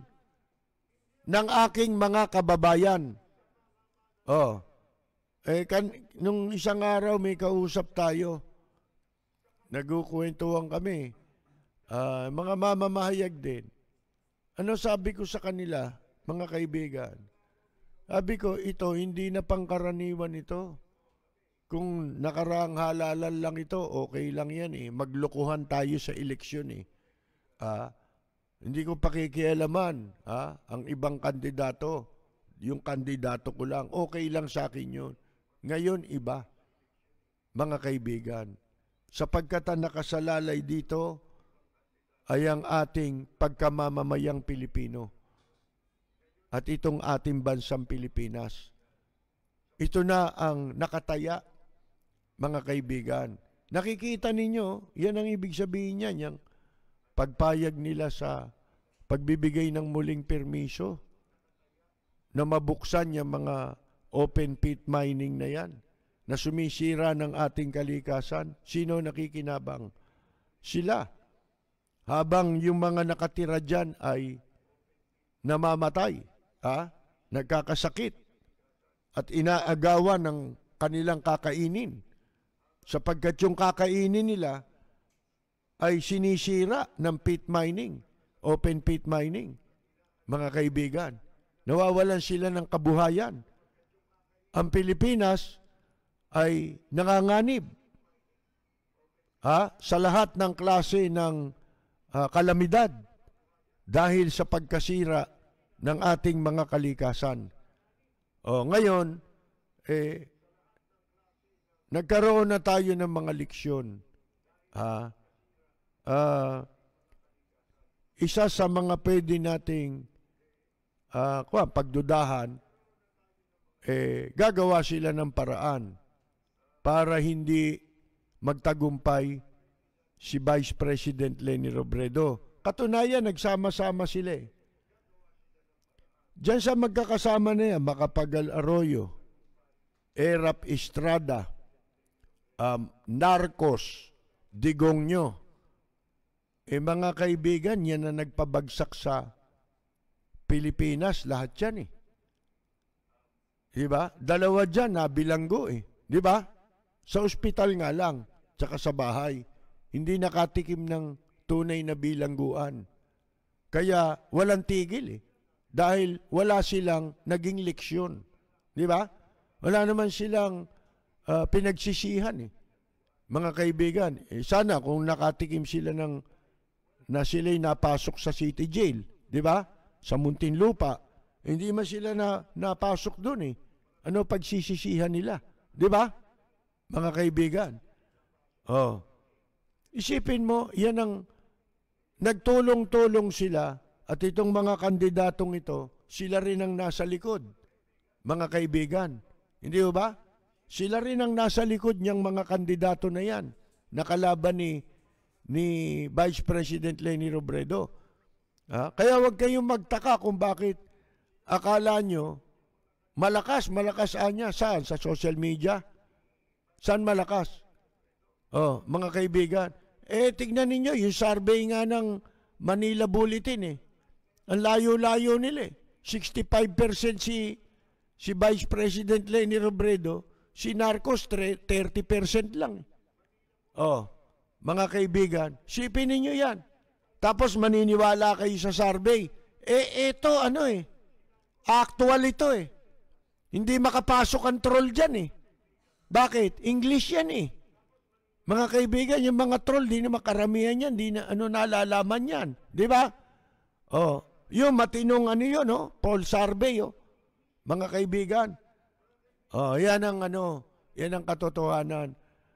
ng aking mga kababayan. Oh, eh, kan, nung isang araw may kausap tayo, nagkukwentuhan kami, uh, mga mamamahayag din. Ano sabi ko sa kanila, mga kaibigan? Sabi ko, ito, hindi na pangkaraniwan ito. Kung nakaraang halalan lang ito, okay lang yan eh. Maglokohan tayo sa eleksyon eh. Ah, hindi ko pakikialaman ha? Ang ibang kandidato. Yung kandidato ko lang, okay lang sa akin yun. Ngayon, iba. Mga kaibigan, sapagkat ang nakasalalay dito ay ang ating pagkamamamayang Pilipino. At itong ating bansang Pilipinas. Ito na ang nakataya, mga kaibigan. Nakikita ninyo, yan ang ibig sabihin niyan, yung pagpayag nila sa pagbibigay ng muling permiso na mabuksan yung mga open pit mining na yan, na sumisira ng ating kalikasan. Sino nakikinabang? Sila. Habang yung mga nakatira dyan ay namamatay. Ha? Nagkakasakit at inaagawan ng kanilang kakainin sapagkat yung kakainin nila ay sinisira ng pit mining, open pit mining. Mga kaibigan, nawawalan sila ng kabuhayan. Ang Pilipinas ay nanganganib ha? Sa lahat ng klase ng uh, kalamidad dahil sa pagkasira ng ating mga kalikasan. O, ngayon, eh, nagkaroon na tayo ng mga leksyon. Ha? Uh, isa sa mga pwede nating uh, kwa, pagdudahan, eh, gagawa sila ng paraan para hindi magtagumpay si Vice President Leni Robredo. Katunayan, nagsama-sama sila eh. Diyan sa magkakasama na yan, Macapagal Arroyo, Erap Estrada, um, Narcos, Digongyo, eh mga kaibigan, yan na nagpabagsak sa Pilipinas, lahat yan eh. Diba? Dalawa dyan, nabilanggo eh. Diba? Sa ospital nga lang, tsaka sa bahay. Hindi nakatikim ng tunay na bilangguan. Kaya walang tigil eh. Dahil wala silang naging leksyon. Di ba? Wala naman silang uh, pinagsisihan eh. Mga kaibigan, eh, sana kung nakatikim sila ng na sila'y napasok sa city jail, di ba? Sa Muntinlupa, hindi man sila na napasok doon eh. Ano pagsisisihan nila, di ba? Mga kaibigan. Oh. Isipin mo, yan ang nagtulong-tulong sila at itong mga kandidatong ito, sila rin ang nasa likod. Mga kaibigan, hindi ba? Sila rin ang nasa likod niyang mga kandidato na yan. Nakalaban ni ni Vice President Leni Robredo. Ha? Kaya huwag kayong magtaka kung bakit akala nyo malakas, malakas anya. Saan? Sa social media? Saan malakas? Oh, mga kaibigan. Eh, tignan ninyo, yung survey nga ng Manila Bulletin eh. Ang layo-layo nila eh. sixty-five percent si, si Vice President Leni Robredo, si Marcos thirty percent lang. Oh, mga kaibigan, sipin ninyo yan. Tapos maniniwala kayo sa survey. Eh, ito ano eh, actual ito eh. Hindi makapasok ang troll dyan eh. Bakit? English yan eh. Mga kaibigan, yung mga troll, di na makaramihan yan, di na ano nalalaman yan. Di ba? Oh, yung matinong ano yun, oh, poll survey, oh. Mga kaibigan. Oh, yan ang ano, yan ang katotohanan.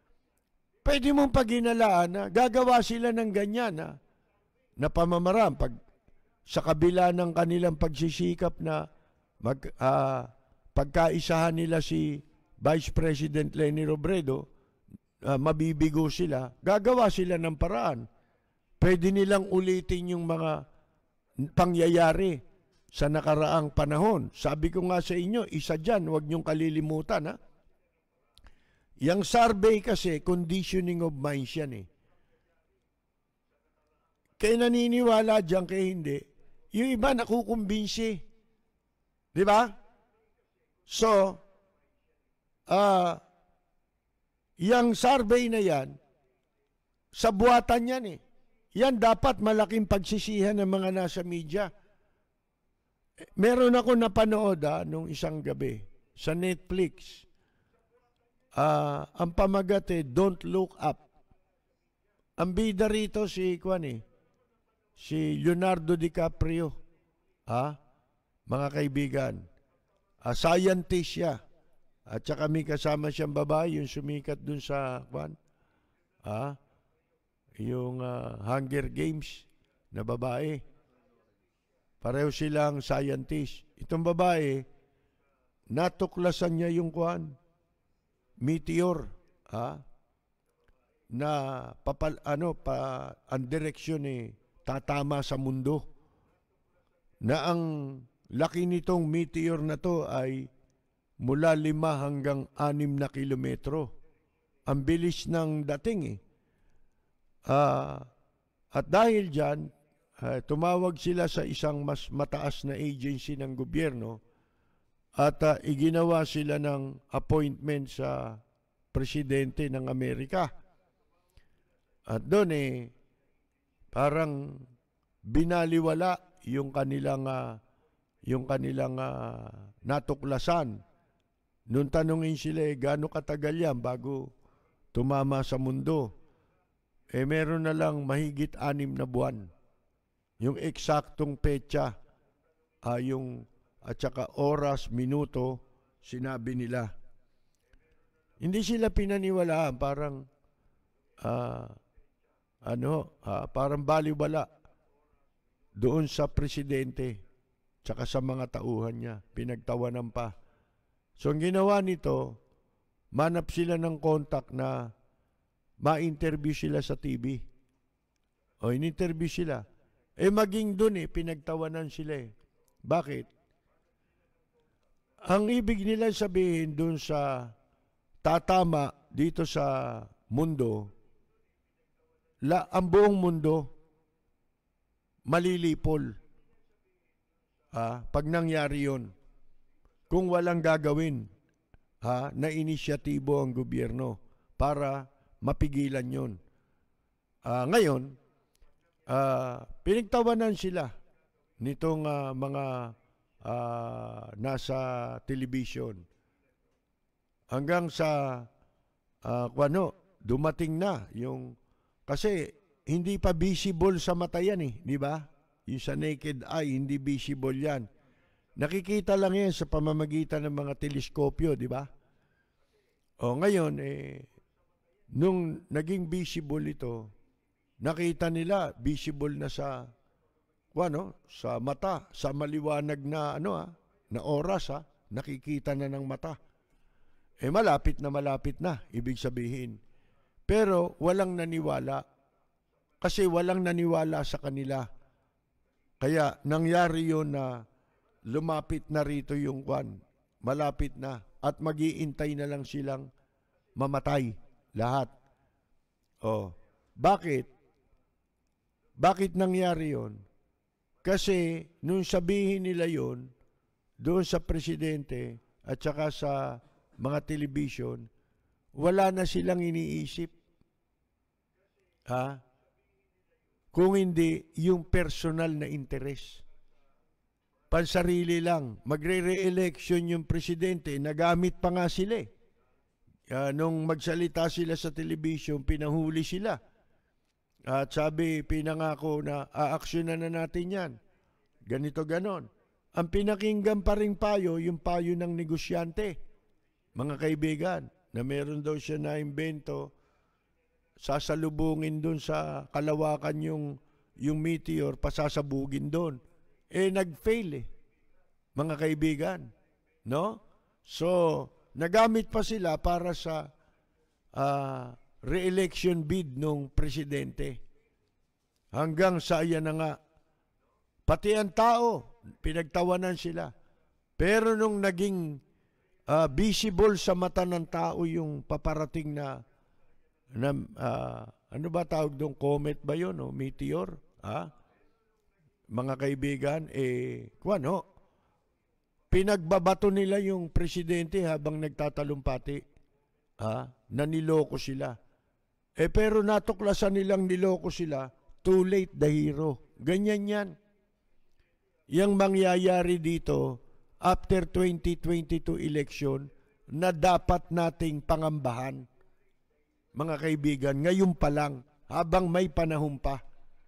Pwede mong paginalaan na gagawa sila ng ganyan na, na pamamaraan pag sa kabila ng kanilang pagsisikap na mag, uh, pagkaisahan nila si Vice President Leni Robredo, uh, mabibigo sila, gagawa sila ng paraan. Pwede nilang ulitin yung mga pangyayari sa nakaraang panahon. Sabi ko nga sa inyo, isa dyan, huwag niyong kalilimutan ha. Yang survey kasi, conditioning of minds yan eh. Kaya naniniwala dyan, kaya hindi. Yung iba nakukumbinsi. Di ba? So, uh, yung survey na yan, sa buwatan yan eh. Yan dapat malaking pagsisihan ng mga nasa media. Meron ako napanood ah, nung isang gabi sa Netflix. Uh, ang pamagat eh, Don't Look Up. Ang bida rito si Kwan eh, si Leonardo DiCaprio. Ha? Mga kaibigan, uh, scientist siya. At saka may kasama siyang babae, yung sumikat dun sa Kwan. Ha? Yung uh, Hunger Games na babae. Pareho silang scientist. Itong babae, natuklasan niya yung Kwan, meteor, ha? Na papal, ano, pa, ang direksyon eh, tatama sa mundo. Na ang laki nitong meteor na to ay mula lima hanggang anim na kilometro. Ang bilis ng dating eh. Uh, at dahil dyan, uh, tumawag sila sa isang mas mataas na agency ng gobyerno at uh, iginawa sila ng appointment sa presidente ng Amerika. At doon eh, parang binaliwala yung kanilang, uh, yung kanilang uh, natuklasan. Noong tanungin sila eh, gaano katagal yan bago tumama sa mundo? Eh meron na lang mahigit anim na buwan. Yung eksaktong petsa, uh, yung at saka oras, minuto, sinabi nila. Hindi sila pinaniwalaan, parang uh, ano, uh, parang baliwala doon sa presidente tsaka sa mga tauhan niya, pinagtawanan pa. So ang ginawa nito, manap sila ng contact na ma-interview sila sa T V. O in-interview sila. Eh maging doon eh, pinagtawanan sila eh. Bakit? Ang ibig nila sabihin doon sa tatama dito sa mundo, la, ang buong mundo malilipol ah, pag nangyari yun. Kung walang gagawin ha, na inisyatibo ang gobyerno para mapigilan yun. Uh, ngayon, uh, pinagtawanan sila nitong uh, mga uh, nasa television. Hanggang sa uh, ano, dumating na yung, kasi hindi pa visible sa mata yan eh, di ba? Yung sa naked eye, hindi visible yan. Nakikita lang yan sa pamamagitan ng mga teleskopyo, di ba? O ngayon, eh, nung naging visible ito, nakita nila, visible na sa, ano, sa mata, sa maliwanag na, ano ah, na oras ah, nakikita na ng mata. Eh malapit na malapit na, ibig sabihin. Pero walang naniwala. Kasi walang naniwala sa kanila. Kaya nangyari yun na lumapit na rito yung kwan. Malapit na. At mag-iintay na lang silang mamatay. Lahat. Oh, bakit? Bakit nangyari yun? Kasi nung sabihin nila yun, doon sa presidente at saka sa mga television, wala na silang iniisip. Ha? Kung hindi yung personal na interes. Pansarili lang. Magre-re-election yung presidente, nagamit pa nga sila eh. Uh, nung magsalita sila sa television, pinahuli sila. At sabi, pinangako na aaksyonan na natin yan. Ganito ganon. Ang pinakinggan pa rin payo, yung payo ng negosyante. Mga kaibigan, na meron daw siya na imbento, sasalubungin doon sa kalawakan yung, yung meteor, pasasabugin doon. Eh, nag-fail eh. Mga kaibigan. No? So, nagamit pa sila para sa uh, re-election bid ng presidente. Hanggang sa ayan na nga. Pati ang tao, pinagtawanan sila. Pero nung naging uh, visible sa mata ng tao yung paparating na, na uh, ano ba tawag doon? Comet ba yun? O meteor? Ha? Mga kaibigan, eh, kuwano? Pinagbabato nila yung presidente habang nagtatalumpati. Ha? Na niloko sila. Eh pero natuklasan nilang niloko sila, too late the hero. Ganyan yan. Yang mangyayari dito, after twenty twenty-two election, na dapat nating pangambahan. Mga kaibigan, ngayon pa lang, habang may panahon pa.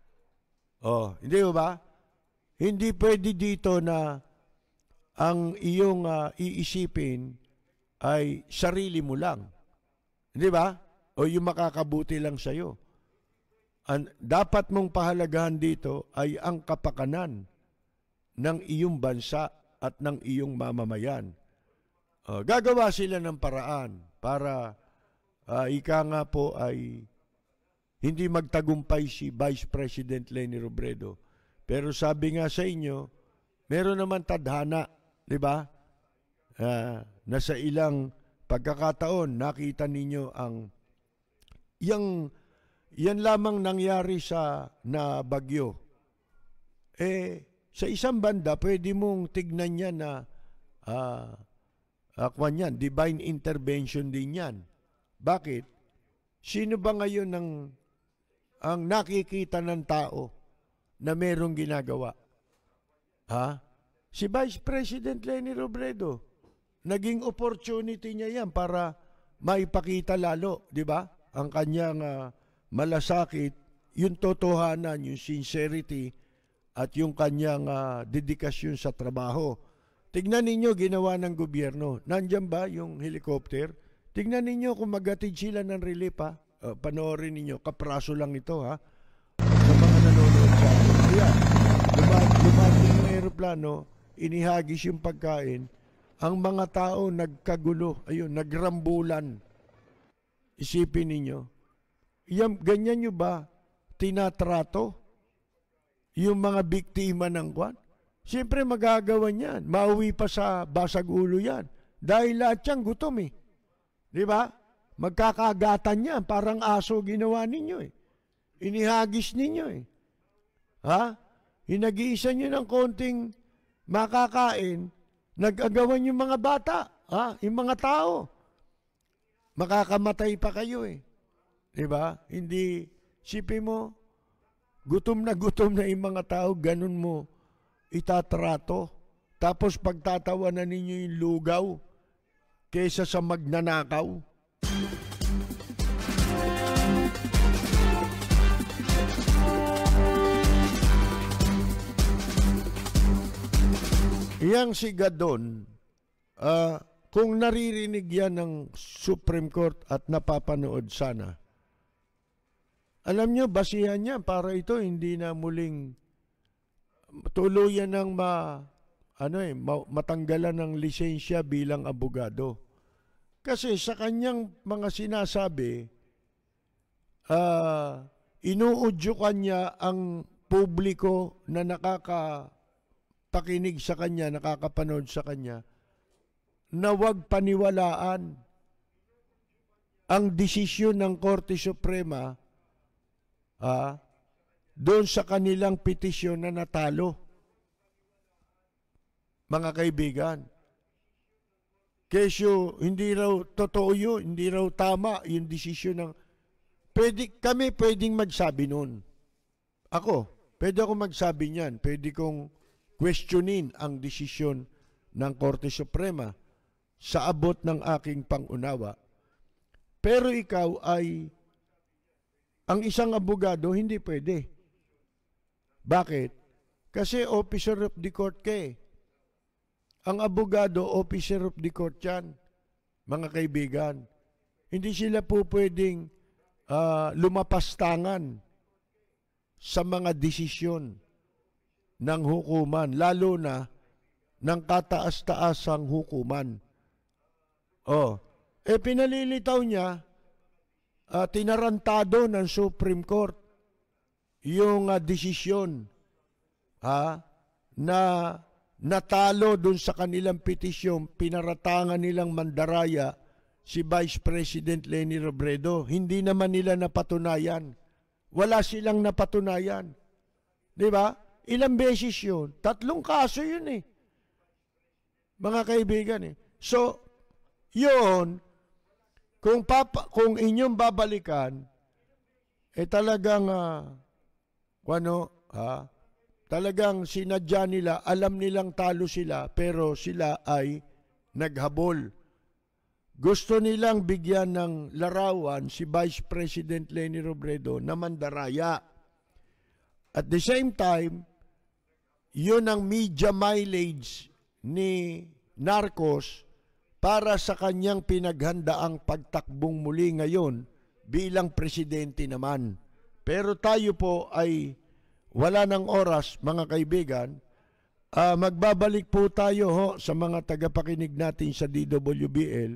Oh, hindi ba? Hindi pwede dito na ang iyong uh, iisipin ay sarili mo lang. Hindi ba? O yung makakabuti lang sa'yo. An dapat mong pahalagahan dito ay ang kapakanan ng iyong bansa at ng iyong mamamayan. Uh, gagawa sila ng paraan para uh, ika nga po ay hindi magtagumpay si Vice President Leni Robredo. Pero sabi nga sa inyo, meron naman tadhana, di ba? Uh, nasa ilang pagkakataon, nakita ninyo ang yang yan lamang nangyari sa na bagyo. Eh, sa isang banda, pwede mong tignan yan na uh, akwan yan, divine intervention din yan. Bakit? Sino ba ngayon ang, ang nakikita ng tao na merong ginagawa? Ha? Si Vice President Leni Robredo. Naging opportunity niya yan para maipakita lalo, di ba? Ang kanyang uh, malasakit, yung totohanan, yung sincerity, at yung kanyang uh, dedikasyon sa trabaho. Tignan ninyo ginawa ng gobyerno. Nandyan ba yung helicopter? Tignan ninyo kung magatid sila ng relief ha. Uh, panoorin ninyo, kapraso lang ito ha. Sa mga nanonood sa akin. Kaya, dumating yung aeroplano, inihagis yung pagkain, ang mga tao nagkagulo, ayun, nagrambulan. Isipin ninyo, yan, ganyan nyo ba tinatrato yung mga biktima ng kwan? Siyempre magagawan yan. Mauwi pa sa basag ulo yan. Dahil lahat yan gutom eh. Di ba? Magkakagatan yan. Parang aso ginawa ninyo eh. Inihagis ninyo eh. Ha? Hinag-iisa nyo ng konting makakain, nag-agawan yung mga bata, ha? Yung mga tao. makakamatay pa kayo eh. Diba? Hindi, sipin mo, gutom na gutom na yung mga tao, ganun mo itatrato. Tapos pagtatawanan ninyo yung lugaw kaysa sa magnanakaw. Yang si Gadon, uh, kung naririnig yan ng Supreme Court at napapanood sana, alam nyo, basihan niya para ito hindi na muling tuluyan ng ma, ano eh, matanggalan ng lisensya bilang abogado. Kasi sa kanyang mga sinasabi, uh, inuudyukan niya ang publiko na nakakapakinig sa kanya, nakakapanood sa kanya, na huwag paniwalaan ang desisyon ng Korte Suprema ah, doon sa kanilang petisyon na natalo. Mga kaibigan, kesyo hindi raw totoo yun, hindi raw tama yung desisyon ng... Pwede, kami pwedeng magsabi nun. Ako, pwede ako magsabi niyan. Pwede kong questionin ang desisyon ng Korte Suprema sa abot ng aking pangunawa. Pero ikaw ay, ang isang abogado, hindi pwede. Bakit? Kasi officer of the court ka eh. Ang abogado, officer of the court yan, mga kaibigan. Hindi sila po pwedeng uh, lumapastangan sa mga desisyon ng hukuman, lalo na ng kataas-taasang hukuman. Oh, eh pinalilitaw niya, uh, tinarantado ng Supreme Court yung uh, desisyon ha, na natalo dun sa kanilang petisyon, pinaratangan nilang mandaraya si Vice President Leni Robredo. Hindi naman nila napatunayan. Wala silang napatunayan. Di ba? Ilang beses yun? Tatlong kaso yun eh. Mga kaibigan eh. So, yun, kung, papa, kung inyong babalikan, eh talagang, uh, ano, ha, talagang sinadya nila, alam nilang talo sila, pero sila ay naghabol. Gusto nilang bigyan ng larawan si Vice President Leni Robredo na mandaraya. At the same time, yun ang media mileage ni Narcos para sa kanyang pinaghandaang pagtakbong muli ngayon bilang presidente naman. Pero tayo po ay wala ng oras, mga kaibigan. Uh, magbabalik po tayo ho, sa mga tagapakinig natin sa D W B L.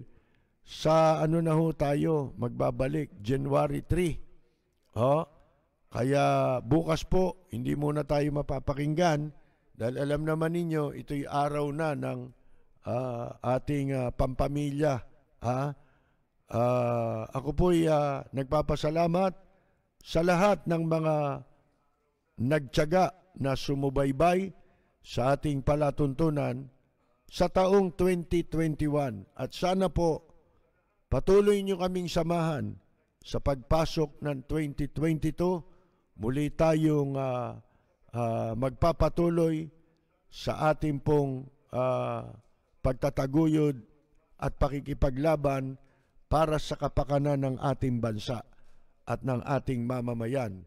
Sa ano na ho tayo, magbabalik, January third. Ho? Kaya bukas po, hindi muna tayo mapapakinggan dahil alam naman ninyo, ito'y araw na ng uh, ating uh, pampamilya. Ha? Uh, ako po'y uh, nagpapasalamat sa lahat ng mga nagtiyaga na sumubaybay sa ating palatuntunan sa taong twenty twenty-one. At sana po patuloy nyo kaming samahan sa pagpasok ng twenty twenty-two. Muli tayong uh, uh, magpapatuloy sa ating pong uh, pagtataguyod at pakikipaglaban para sa kapakanan ng ating bansa at ng ating mamamayan.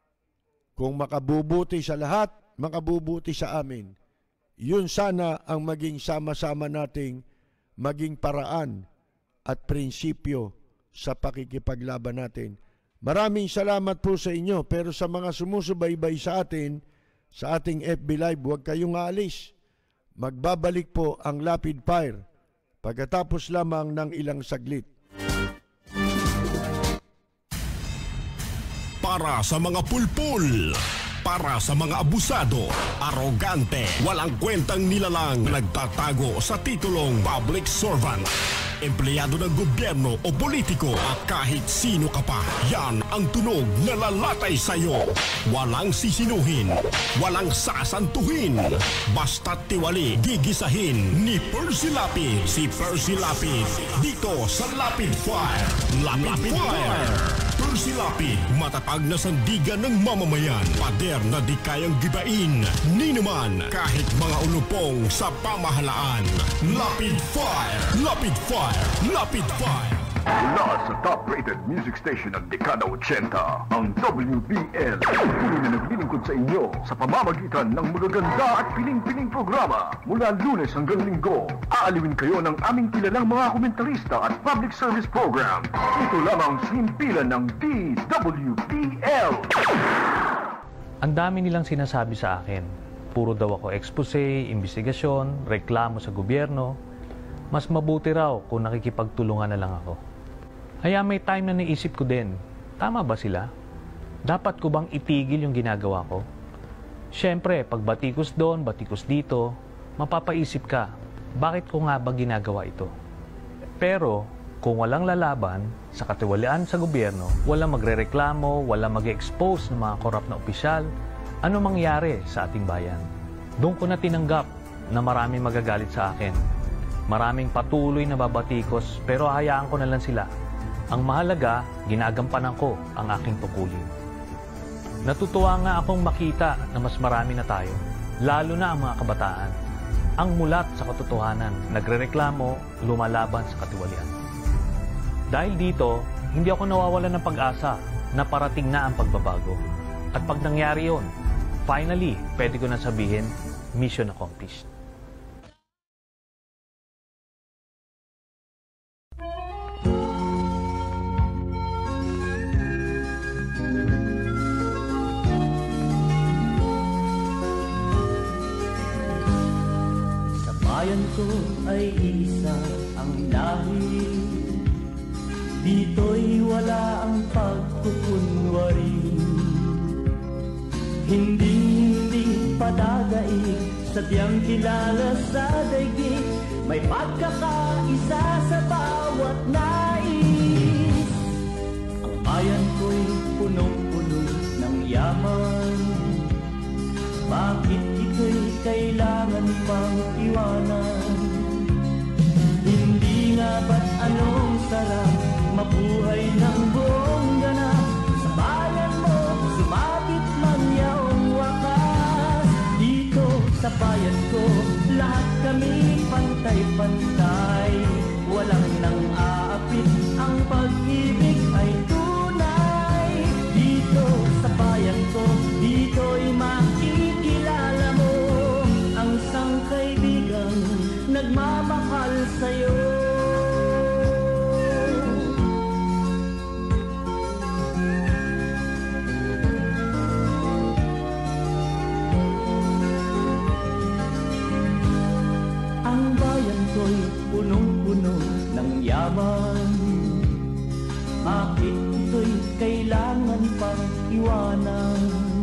Kung makabubuti sa lahat, makabubuti sa amin. Yun sana ang maging sama-sama nating maging paraan at prinsipyo sa pakikipaglaban natin. Maraming salamat po sa inyo, pero sa mga sumusubaybay sa atin, sa ating F B Live, huwag kayong aalis. Magbabalik po ang Rapid Fire pagkatapos lamang ng ilang saglit. Para sa mga pulpul, para sa mga abusado, arogante, walang kwentang nilalang, nagtatago sa titulong public servant. empleyado ng gobyerno o politiko at kahit sino ka pa. Yan ang tunog na lalatay sa'yo. Walang sisinuhin, walang sasantuhin. Basta't tiwali, gigisahin ni Percy Lapid. Si Percy Lapid dito sa Lapid Fire. Lapid Fire. Percy Lapid, matatag na sandigan ng mamamayan. Pader na di kayang gibain ni naman kahit mga ulupong sa pamahalaan. Lapid Fire. Lapid Fire. Lapid Fire. Mula sa top-rated music station ng dekada eighty, ang W B L. Tuloy na naglilingkod sa inyo sa pamamagitan ng magaganda at piling-piling programa. Mula Lunes hanggang Linggo, aaliwin kayo ng aming kilalang mga komentarista at public service program. Ito lamang sa himpilan ng D W B L. Ang dami nilang sinasabi sa akin. Puro daw ako expose, investigasyon, reklamo sa gobyerno. Mas mabuti raw kung nakikipagtulungan na lang ako. Kaya may time na naisip ko din, tama ba sila? Dapat ko bang itigil yung ginagawa ko? Siyempre, pag batikos doon, batikos dito, mapapaisip ka, bakit ko nga ba ginagawa ito? Pero, kung walang lalaban sa katiwalian sa gobyerno, walang magrereklamo, walang mag-expose ng mga korap na opisyal, ano mangyari sa ating bayan? Doon ko na tinanggap na maraming magagalit sa akin. Maraming patuloy na babatikos, pero hayaan ko na lang sila. Ang mahalaga, ginagampanan ko ang aking tungkulin. Natutuwa nga akong makita na mas marami na tayo, lalo na ang mga kabataan. Ang mulat sa katotohanan, nagrereklamo, lumalaban sa katiwalian. Dahil dito, hindi ako nawawalan ng pag-asa na parating na ang pagbabago. At pag nangyari yun, finally, pwede ko na sabihin, mission accomplished. Bayan ko ay isa ang lahi, dito'y wala ang pagkukunwari. Hindi-hindi padadaig, sadyang kilala sa daigdig, may pagkakaisa sa bawat nais. Ang bayan ko'y punong-puno ng yaman, bakit ito'y kailangan pang iwanan? Hindi nga ba't anong sarap mabuhay ng buong ganap? Sa bayan mo, sumapit man yaong wakas. Dito sa bayan ko, lahat kami pantay-pantay. Walang nang aapit, ang pag-ibig ay tunay. Dito sa bayan ko, dito'y makikilala mo ang isang kaibigang nagmamahal sa'yo. Ang bayan ko'y punong-puno ng yaman, bakit ito'y kailangan pang iwanan?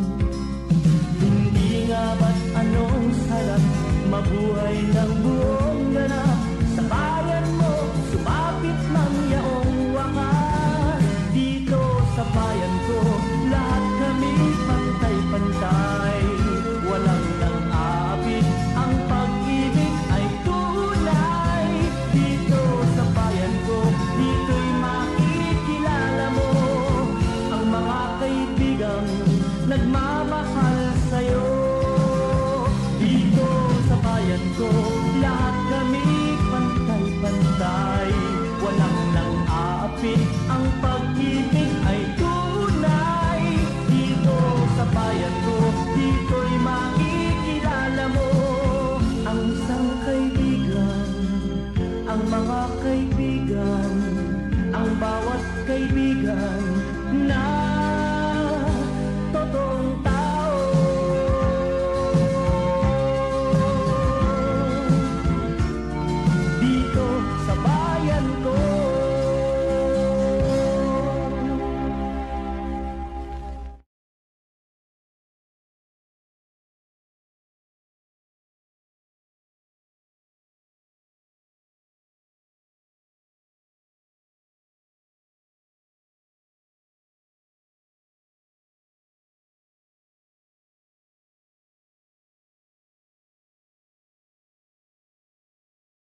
Hindi nga ba't anong sarap mabuhay ng buong ganap? Sa bayan mo, sumapit ng yaong wakas. Dito sa bayan ko, lahat kami pantay-pantay. Walang nang aapit, ang pag-ibig ay tunay. Dito sa bayan ko, dito'y makikilala mo ang mga kaibigang nagmamahal sa'yo. Dito sa bayan ko, lahat kami pantay-pantay. Walang nang aapit, ang pag-ibig ay tunay. Dito sa bayan ko, dito'y makikilala mo ang isang kaibigan, ang mga kaibigan, ang bawat kaibigan na totoong